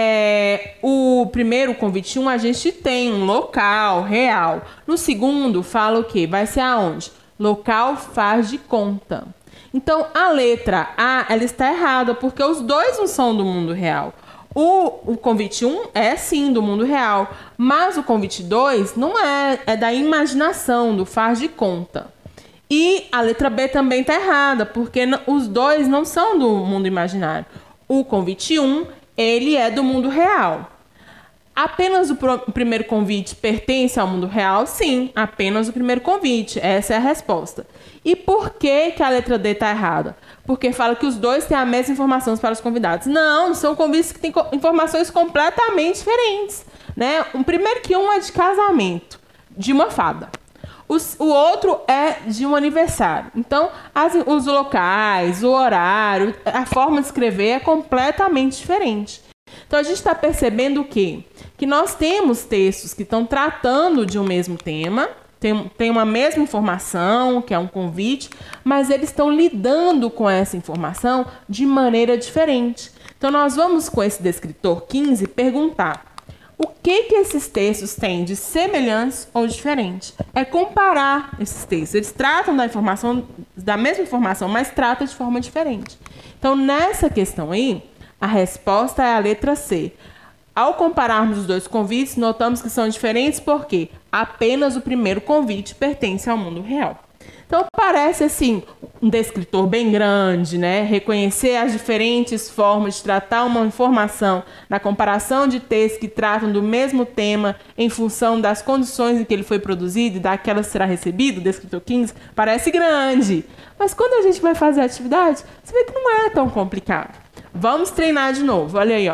[SPEAKER 1] é, o primeiro convite um, a gente tem um local real. No segundo, fala o quê? Vai ser aonde? Local faz de conta. Então, a letra A, ela está errada, porque os dois não são do mundo real. O, o convite um é, sim, do mundo real, mas o convite dois não é, é da imaginação, do faz de conta. E a letra B também está errada, porque os dois não são do mundo imaginário. O convite um, ele é do mundo real. Apenas o, pro, o primeiro convite pertence ao mundo real? Sim, apenas o primeiro convite. Essa é a resposta. E por que, que a letra D está errada? Porque fala que os dois têm a mesma informação para os convidados. Não, são convites que têm informações completamente diferentes, né? O primeiro que um é de casamento, de uma fada. O outro é de um aniversário. Então, as, os locais, o horário, a forma de escrever é completamente diferente. Então, a gente está percebendo o quê? Que nós temos textos que estão tratando de um mesmo tema, tem, tem uma mesma informação, que é um convite, mas eles estão lidando com essa informação de maneira diferente. Então, nós vamos, com esse descritor quinze, perguntar: o que, que esses textos têm de semelhantes ou diferentes? É comparar esses textos. Eles tratam da informação, da mesma informação, mas tratam de forma diferente. Então, nessa questão aí, a resposta é a letra C. Ao compararmos os dois convites, notamos que são diferentes porque apenas o primeiro convite pertence ao mundo real. Então, parece assim um descritor bem grande, né? Reconhecer as diferentes formas de tratar uma informação na comparação de textos que tratam do mesmo tema em função das condições em que ele foi produzido e daquela que será recebido, descritor quinze, parece grande. Mas quando a gente vai fazer a atividade, você vê que não é tão complicado. Vamos treinar de novo. Olha aí, ó.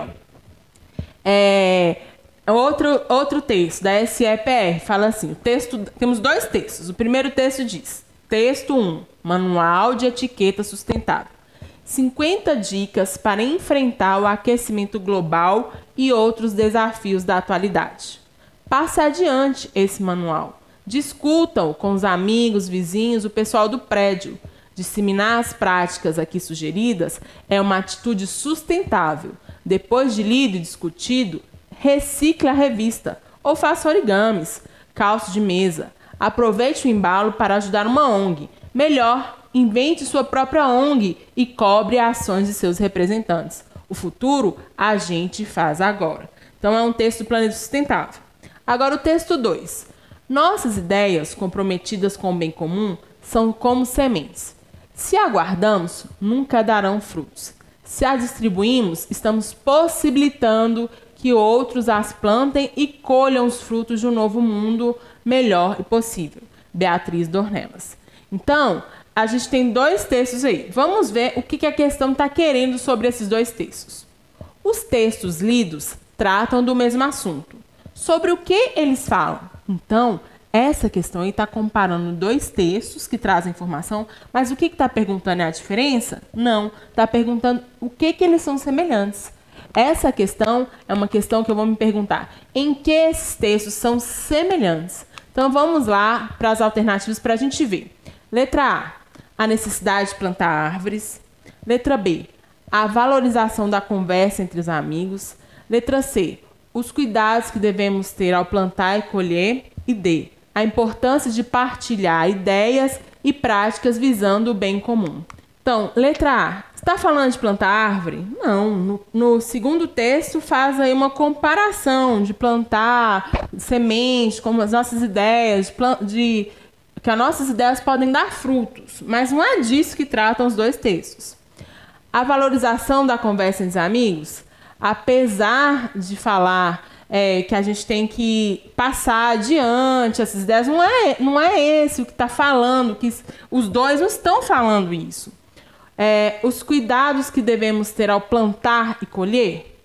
[SPEAKER 1] É... Outro, outro texto da S E P R fala assim, o texto, temos dois textos. O primeiro texto diz: texto um, Manual de Etiqueta Sustentável. cinquenta dicas para enfrentar o aquecimento global e outros desafios da atualidade. Passe adiante esse manual. Discutam com os amigos, vizinhos, o pessoal do prédio. Disseminar as práticas aqui sugeridas é uma atitude sustentável. Depois de lido e discutido, recicle a revista ou faça origamis, calço de mesa. Aproveite o embalo para ajudar uma O N G. Melhor, invente sua própria O N G e cobre ações de seus representantes. O futuro a gente faz agora. Então é um texto do Planeta Sustentável. Agora o texto dois. Nossas ideias comprometidas com o bem comum são como sementes. Se aguardamos, nunca darão frutos. Se as distribuímos, estamos possibilitando que outros as plantem e colham os frutos de um novo mundo melhor e possível. Beatriz Dornelas. Então, a gente tem dois textos aí. Vamos ver o que, que a questão está querendo sobre esses dois textos. Os textos lidos tratam do mesmo assunto. Sobre o que eles falam? Então, essa questão aí está comparando dois textos que trazem informação, mas o que está perguntando é a diferença? Não, está perguntando o que, que eles são semelhantes. Essa questão é uma questão que eu vou me perguntar. Em que esses textos são semelhantes? Então, vamos lá para as alternativas para a gente ver. Letra A, a necessidade de plantar árvores. Letra B, a valorização da conversa entre os amigos. Letra C, os cuidados que devemos ter ao plantar e colher. E D, a importância de partilhar ideias e práticas visando o bem comum. Então, letra A, está falando de plantar árvore? Não, no, no segundo texto faz aí uma comparação de plantar sementes, como as nossas ideias, de, de que as nossas ideias podem dar frutos, mas não é disso que tratam os dois textos. A valorização da conversa entre os amigos, apesar de falar é, que a gente tem que passar adiante essas ideias, não é, não é esse o que está falando, que os dois não estão falando isso. É, os cuidados que devemos ter ao plantar e colher,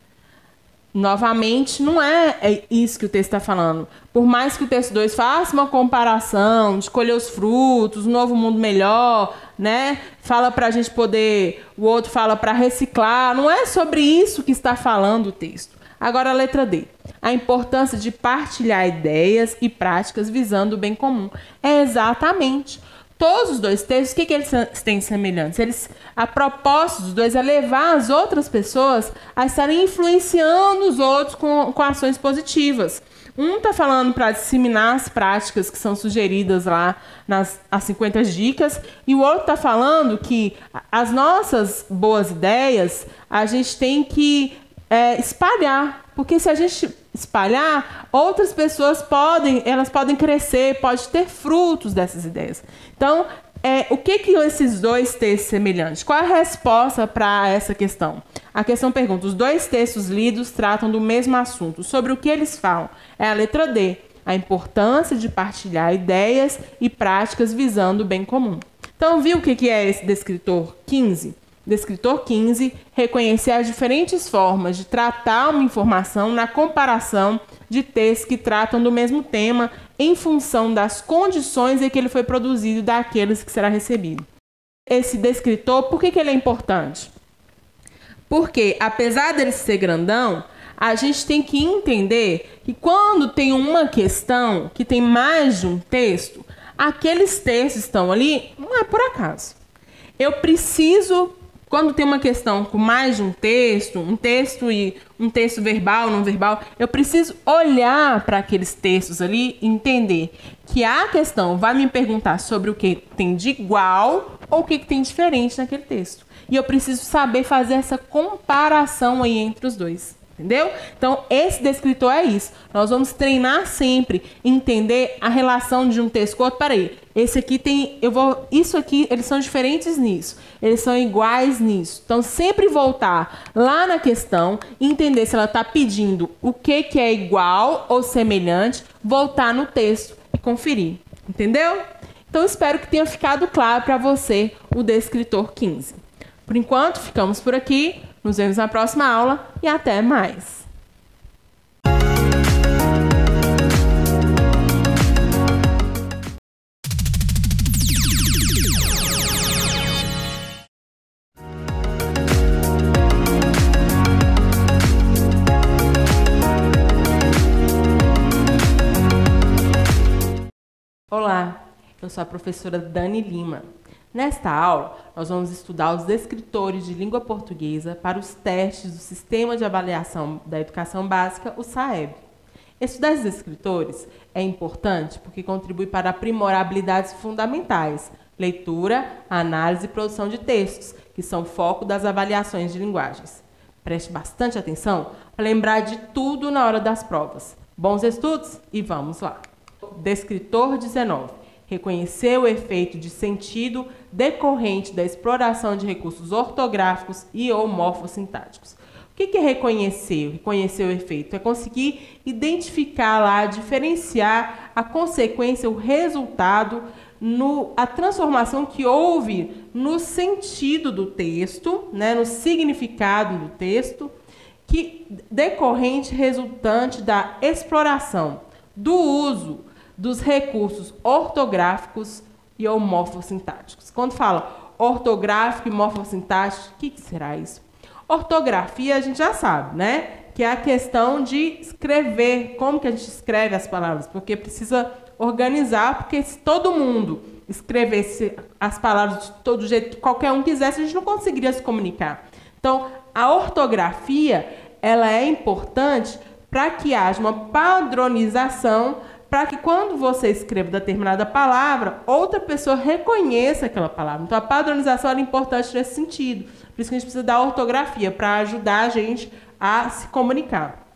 [SPEAKER 1] novamente, não é isso que o texto está falando. Por mais que o texto dois faça uma comparação de colher os frutos, um novo mundo melhor, né? Fala para a gente poder, o outro fala para reciclar, não é sobre isso que está falando o texto. Agora a letra D, a importância de partilhar ideias e práticas visando o bem comum. É exatamente. Todos os dois textos, o que, que eles têm semelhantes? Eles, a proposta dos dois é levar as outras pessoas a estarem influenciando os outros com, com ações positivas. Um está falando para disseminar as práticas que são sugeridas lá nas as cinquenta dicas, e o outro está falando que as nossas boas ideias a gente tem que é, espalhar, porque se a gente espalhar, outras pessoas podem, elas podem crescer, pode ter frutos dessas ideias. Então, é, o que que esses dois textos semelhantes? Qual é a resposta para essa questão? A questão pergunta, os dois textos lidos tratam do mesmo assunto. Sobre o que eles falam? É a letra D, a importância de partilhar ideias e práticas visando o bem comum. Então, viu o que que é esse descritor quinze? Descritor quinze, reconhecer as diferentes formas de tratar uma informação na comparação de textos que tratam do mesmo tema em função das condições em que ele foi produzido e daqueles que será recebido. Esse descritor, por que que ele é importante? Porque, apesar dele ser grandão, a gente tem que entender que quando tem uma questão que tem mais de um texto, aqueles textos estão ali, não é por acaso. Eu preciso... Quando tem uma questão com mais de um texto, um texto e um texto verbal, não verbal, eu preciso olhar para aqueles textos ali e entender que a questão vai me perguntar sobre o que tem de igual ou o que tem diferente naquele texto. E eu preciso saber fazer essa comparação aí entre os dois. Entendeu? Então, esse descritor é isso. Nós vamos treinar sempre, entender a relação de um texto com o outro. Peraí, esse aqui tem... eu vou, isso aqui, eles são diferentes nisso. Eles são iguais nisso. Então, sempre voltar lá na questão, entender se ela está pedindo o que, que é igual ou semelhante, voltar no texto e conferir. Entendeu? Então, espero que tenha ficado claro para você o descritor quinze. Por enquanto, ficamos por aqui. Nos vemos na próxima aula e até mais! Olá, eu sou a professora Dani Lima. Nesta aula, nós vamos estudar os descritores de língua portuguesa para os testes do Sistema de Avaliação da Educação Básica, o SAEB. Estudar esses descritores é importante porque contribui para aprimorar habilidades fundamentais, leitura, análise e produção de textos, que são o foco das avaliações de linguagens. Preste bastante atenção para lembrar de tudo na hora das provas. Bons estudos e vamos lá! Descritor dezenove. Reconhecer o efeito de sentido decorrente da exploração de recursos ortográficos e ou morfossintáticos. O que é reconhecer? Reconhecer o efeito é conseguir identificar lá, diferenciar a consequência, o resultado no, a transformação que houve no sentido do texto, né, no significado do texto, que decorrente resultante da exploração, do uso dos recursos ortográficos e ou morfossintáticos. Quando fala ortográfico e morfossintático, o que, que será isso? Ortografia a gente já sabe, né? Que é a questão de escrever, como que a gente escreve as palavras, porque precisa organizar, porque se todo mundo escrevesse as palavras de todo jeito que qualquer um quisesse, a gente não conseguiria se comunicar. Então, a ortografia, ela é importante para que haja uma padronização, para que quando você escreva determinada palavra, outra pessoa reconheça aquela palavra. Então, a padronização é importante nesse sentido. Por isso que a gente precisa da ortografia, para ajudar a gente a se comunicar.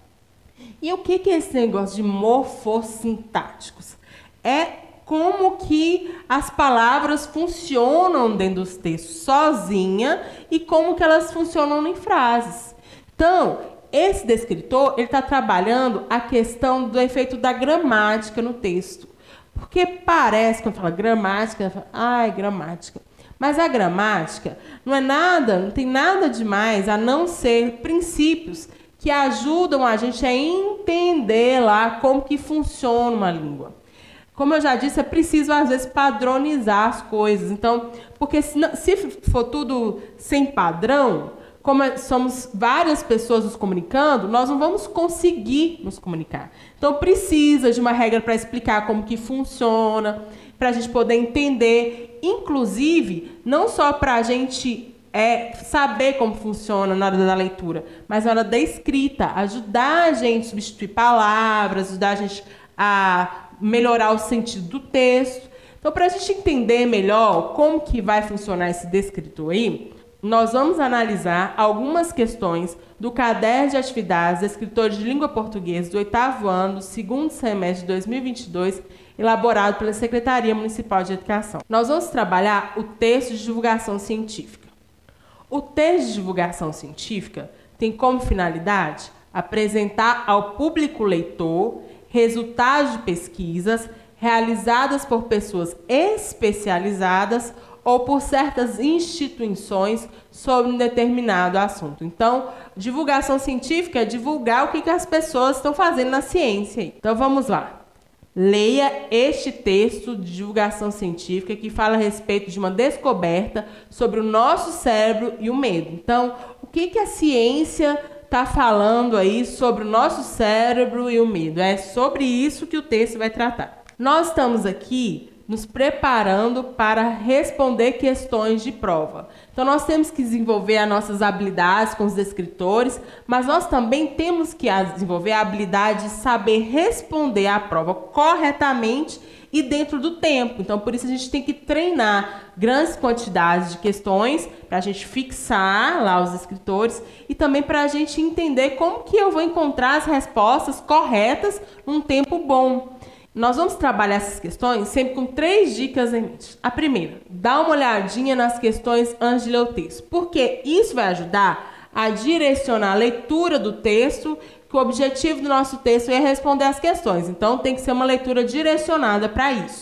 [SPEAKER 1] E o que é esse negócio de morfossintáticos? É como que as palavras funcionam dentro dos textos sozinha e como que elas funcionam em frases. Então, esse descritor, ele está trabalhando a questão do efeito da gramática no texto. Porque parece, quando fala gramática, fala, ai, gramática. Mas a gramática não é nada, não tem nada demais a não ser princípios que ajudam a gente a entender lá como que funciona uma língua. Como eu já disse, é preciso, às vezes, padronizar as coisas. Então, porque se, não, se for tudo sem padrão, como somos várias pessoas nos comunicando, nós não vamos conseguir nos comunicar. Então, precisa de uma regra para explicar como que funciona, para a gente poder entender, inclusive, não só para a gente é, saber como funciona na hora da leitura, mas na hora da escrita, ajudar a gente a substituir palavras, ajudar a gente a melhorar o sentido do texto. Então, para a gente entender melhor como que vai funcionar esse descritor aí, nós vamos analisar algumas questões do caderno de atividades de escritores de língua portuguesa do oitavo ano, do segundo semestre de dois mil e vinte e dois, elaborado pela Secretaria Municipal de Educação. Nós vamos trabalhar o texto de divulgação científica. O texto de divulgação científica tem como finalidade apresentar ao público leitor resultados de pesquisas realizadas por pessoas especializadas ou por certas instituições sobre um determinado assunto. Então, divulgação científica é divulgar o que, que as pessoas estão fazendo na ciência. Então, vamos lá. Leia este texto de divulgação científica que fala a respeito de uma descoberta sobre o nosso cérebro e o medo. Então, o que, que a ciência está falando aí sobre o nosso cérebro e o medo? É sobre isso que o texto vai tratar. Nós estamos aqui nos preparando para responder questões de prova. Então, nós temos que desenvolver as nossas habilidades com os escritores, mas nós também temos que desenvolver a habilidade de saber responder à prova corretamente e dentro do tempo. Então, por isso a gente tem que treinar grandes quantidades de questões para a gente fixar lá os escritores e também para a gente entender como que eu vou encontrar as respostas corretas num tempo bom. Nós vamos trabalhar essas questões sempre com três dicas em mente. A primeira, dá uma olhadinha nas questões antes de ler o texto, porque isso vai ajudar a direcionar a leitura do texto, que o objetivo do nosso texto é responder as questões. Então, tem que ser uma leitura direcionada para isso.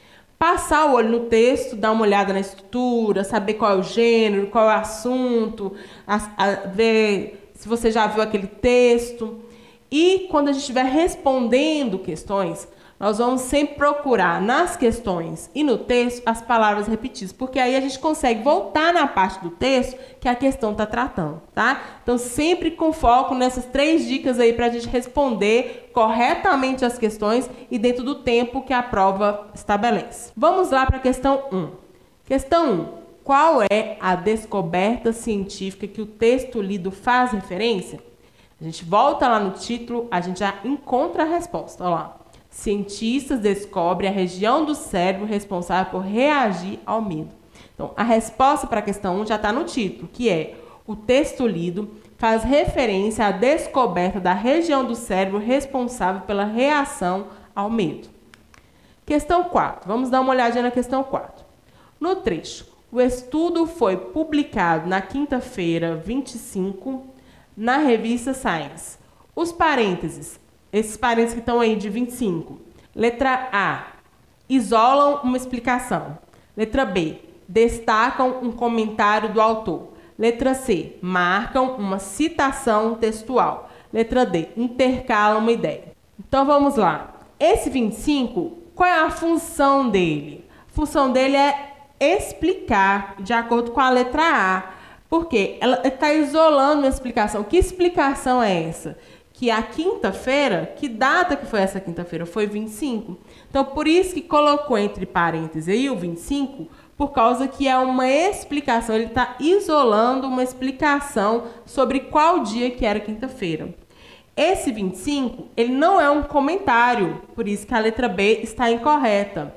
[SPEAKER 1] Passar o olho no texto, dar uma olhada na estrutura, saber qual é o gênero, qual é o assunto, a, a, ver se você já viu aquele texto. E, quando a gente estiver respondendo questões, nós vamos sempre procurar nas questões e no texto as palavras repetidas, porque aí a gente consegue voltar na parte do texto que a questão está tratando, tá? Então, sempre com foco nessas três dicas aí para a gente responder corretamente as questões e dentro do tempo que a prova estabelece. Vamos lá para a questão um. Questão um. Qual é a descoberta científica que o texto lido faz referência? A gente volta lá no título, a gente já encontra a resposta, olha lá. Cientistas descobrem a região do cérebro responsável por reagir ao medo. Então, a resposta para a questão um já está no título, que é: o texto lido faz referência à descoberta da região do cérebro responsável pela reação ao medo. Questão quatro. Vamos dar uma olhadinha na questão quatro. No trecho, o estudo foi publicado na quinta-feira, vinte e cinco, na revista Science. Os parênteses. Esses parênteses que estão aí de vinte e cinco. Letra A. isolam uma explicação. Letra B, destacam um comentário do autor. Letra C, marcam uma citação textual. Letra D, intercalam uma ideia. Então vamos lá. Esse vinte e cinco, qual é a função dele? A função dele é explicar, de acordo com a letra A. Por quê? Ela está isolando uma explicação. Que explicação é essa? Que a quinta-feira, que data que foi essa quinta-feira? Foi vinte e cinco. Então, por isso que colocou entre parênteses aí o vinte e cinco, por causa que é uma explicação. Ele está isolando uma explicação sobre qual dia que era quinta-feira. Esse vinte e cinco, ele não é um comentário, por isso que a letra B está incorreta.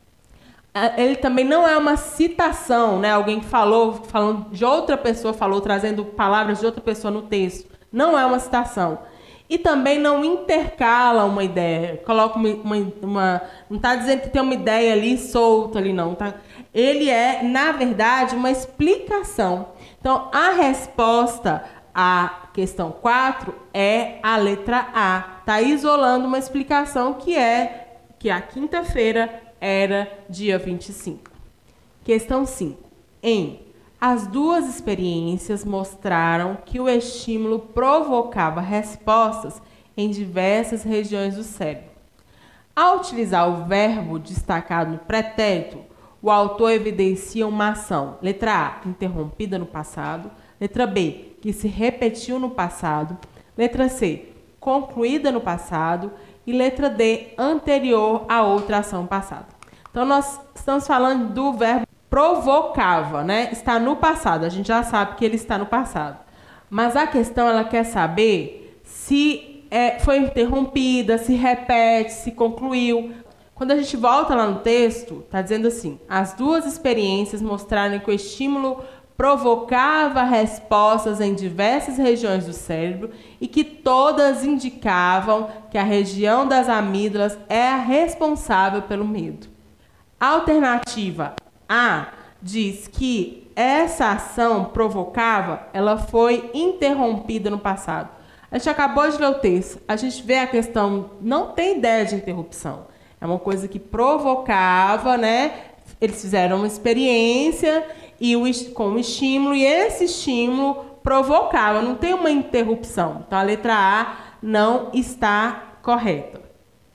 [SPEAKER 1] Ele também não é uma citação, né? Alguém falou, falando de outra pessoa, falou, trazendo palavras de outra pessoa no texto. Não é uma citação. E também não intercala uma ideia. Coloca uma... uma, uma não está dizendo que tem uma ideia ali solta ali, não. Tá? Ele é, na verdade, uma explicação. Então, a resposta à questão quatro é a letra A. Está isolando uma explicação que é que a quinta-feira era dia vinte e cinco. Questão cinco. Em as duas experiências mostraram que o estímulo provocava respostas em diversas regiões do cérebro. Ao utilizar o verbo destacado no pretérito, o autor evidencia uma ação. Letra A, interrompida no passado. Letra B, que se repetiu no passado. Letra C, concluída no passado. E letra D, anterior a outra ação passada. Então, nós estamos falando do verbo provocava, né? Está no passado. A gente já sabe que ele está no passado. Mas a questão, ela quer saber se é, foi interrompida, se repete, se concluiu. Quando a gente volta lá no texto, está dizendo assim: as duas experiências mostraram que o estímulo provocava respostas em diversas regiões do cérebro e que todas indicavam que a região das amígdalas é a responsável pelo medo. A alternativa A diz que essa ação provocava, ela foi interrompida no passado. A gente acabou de ler o texto, a gente vê a questão, não tem ideia de interrupção. É uma coisa que provocava, né? Eles fizeram uma experiência e o, com o estímulo, e esse estímulo provocava, não tem uma interrupção. Então, a letra A não está correta.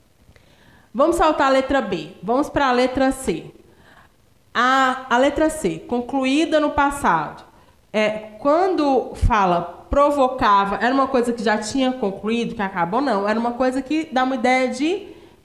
[SPEAKER 1] Vamos saltar a letra B. Vamos para a letra C. A, a letra C, concluída no passado. É, quando fala provocava, era uma coisa que já tinha concluído, que acabou? Não. Era uma coisa que dá uma ideia de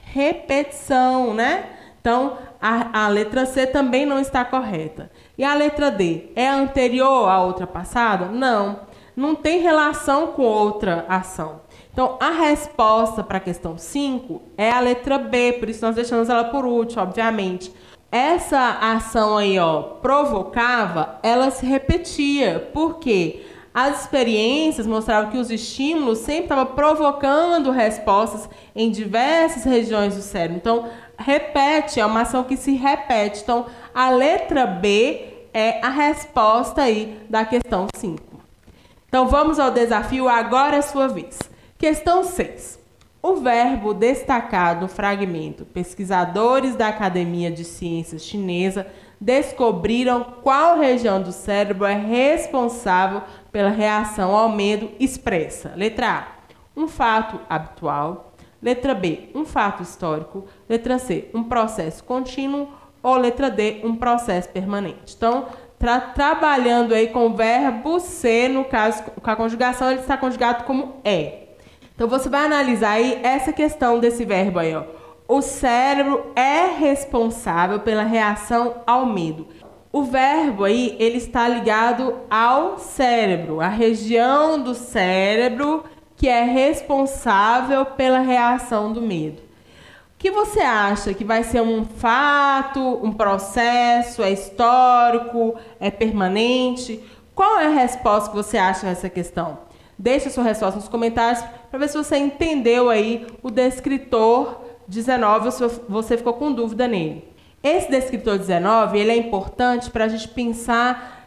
[SPEAKER 1] repetição, né? Então, a, a letra C também não está correta. E a letra D, é anterior à outra passada? Não. Não tem relação com outra ação. Então, a resposta para a questão cinco é a letra B, por isso nós deixamos ela por último, obviamente. Essa ação aí, ó, provocava, ela se repetia. Por quê? As experiências mostravam que os estímulos sempre estavam provocando respostas em diversas regiões do cérebro. Então, repete, é uma ação que se repete. Então, a letra B é a resposta aí da questão cinco. Então, vamos ao desafio, agora é a sua vez. Questão seis. O verbo destacado no fragmento. Pesquisadores da Academia de Ciências Chinesa descobriram qual região do cérebro é responsável pela reação ao medo expressa. Letra A, um fato habitual. Letra B, um fato histórico. Letra C, um processo contínuo. Ou letra D, um processo permanente. Então, tra trabalhando aí com o verbo ser, no caso, com a conjugação, ele está conjugado como é. Então, você vai analisar aí essa questão desse verbo aí, ó. O cérebro é responsável pela reação ao medo. O verbo aí, ele está ligado ao cérebro, a região do cérebro que é responsável pela reação do medo. O que você acha que vai ser um fato, um processo, é histórico, é permanente? Qual é a resposta que você acha nessa questão? Deixe a sua resposta nos comentários para ver se você entendeu aí o descritor dezenove ou se você ficou com dúvida nele. Esse descritor dezenove, ele é importante para a gente pensar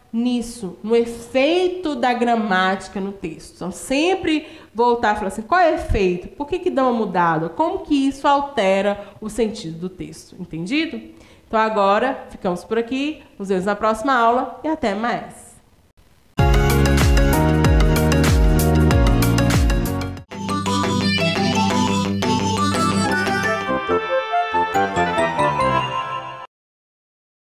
[SPEAKER 1] nisso, no efeito da gramática no texto. Então, sempre voltar e falar assim, qual é o efeito? Por que que dá uma mudada? Como que isso altera o sentido do texto? Entendido? Então, agora, ficamos por aqui. Nos vemos na próxima aula e até mais.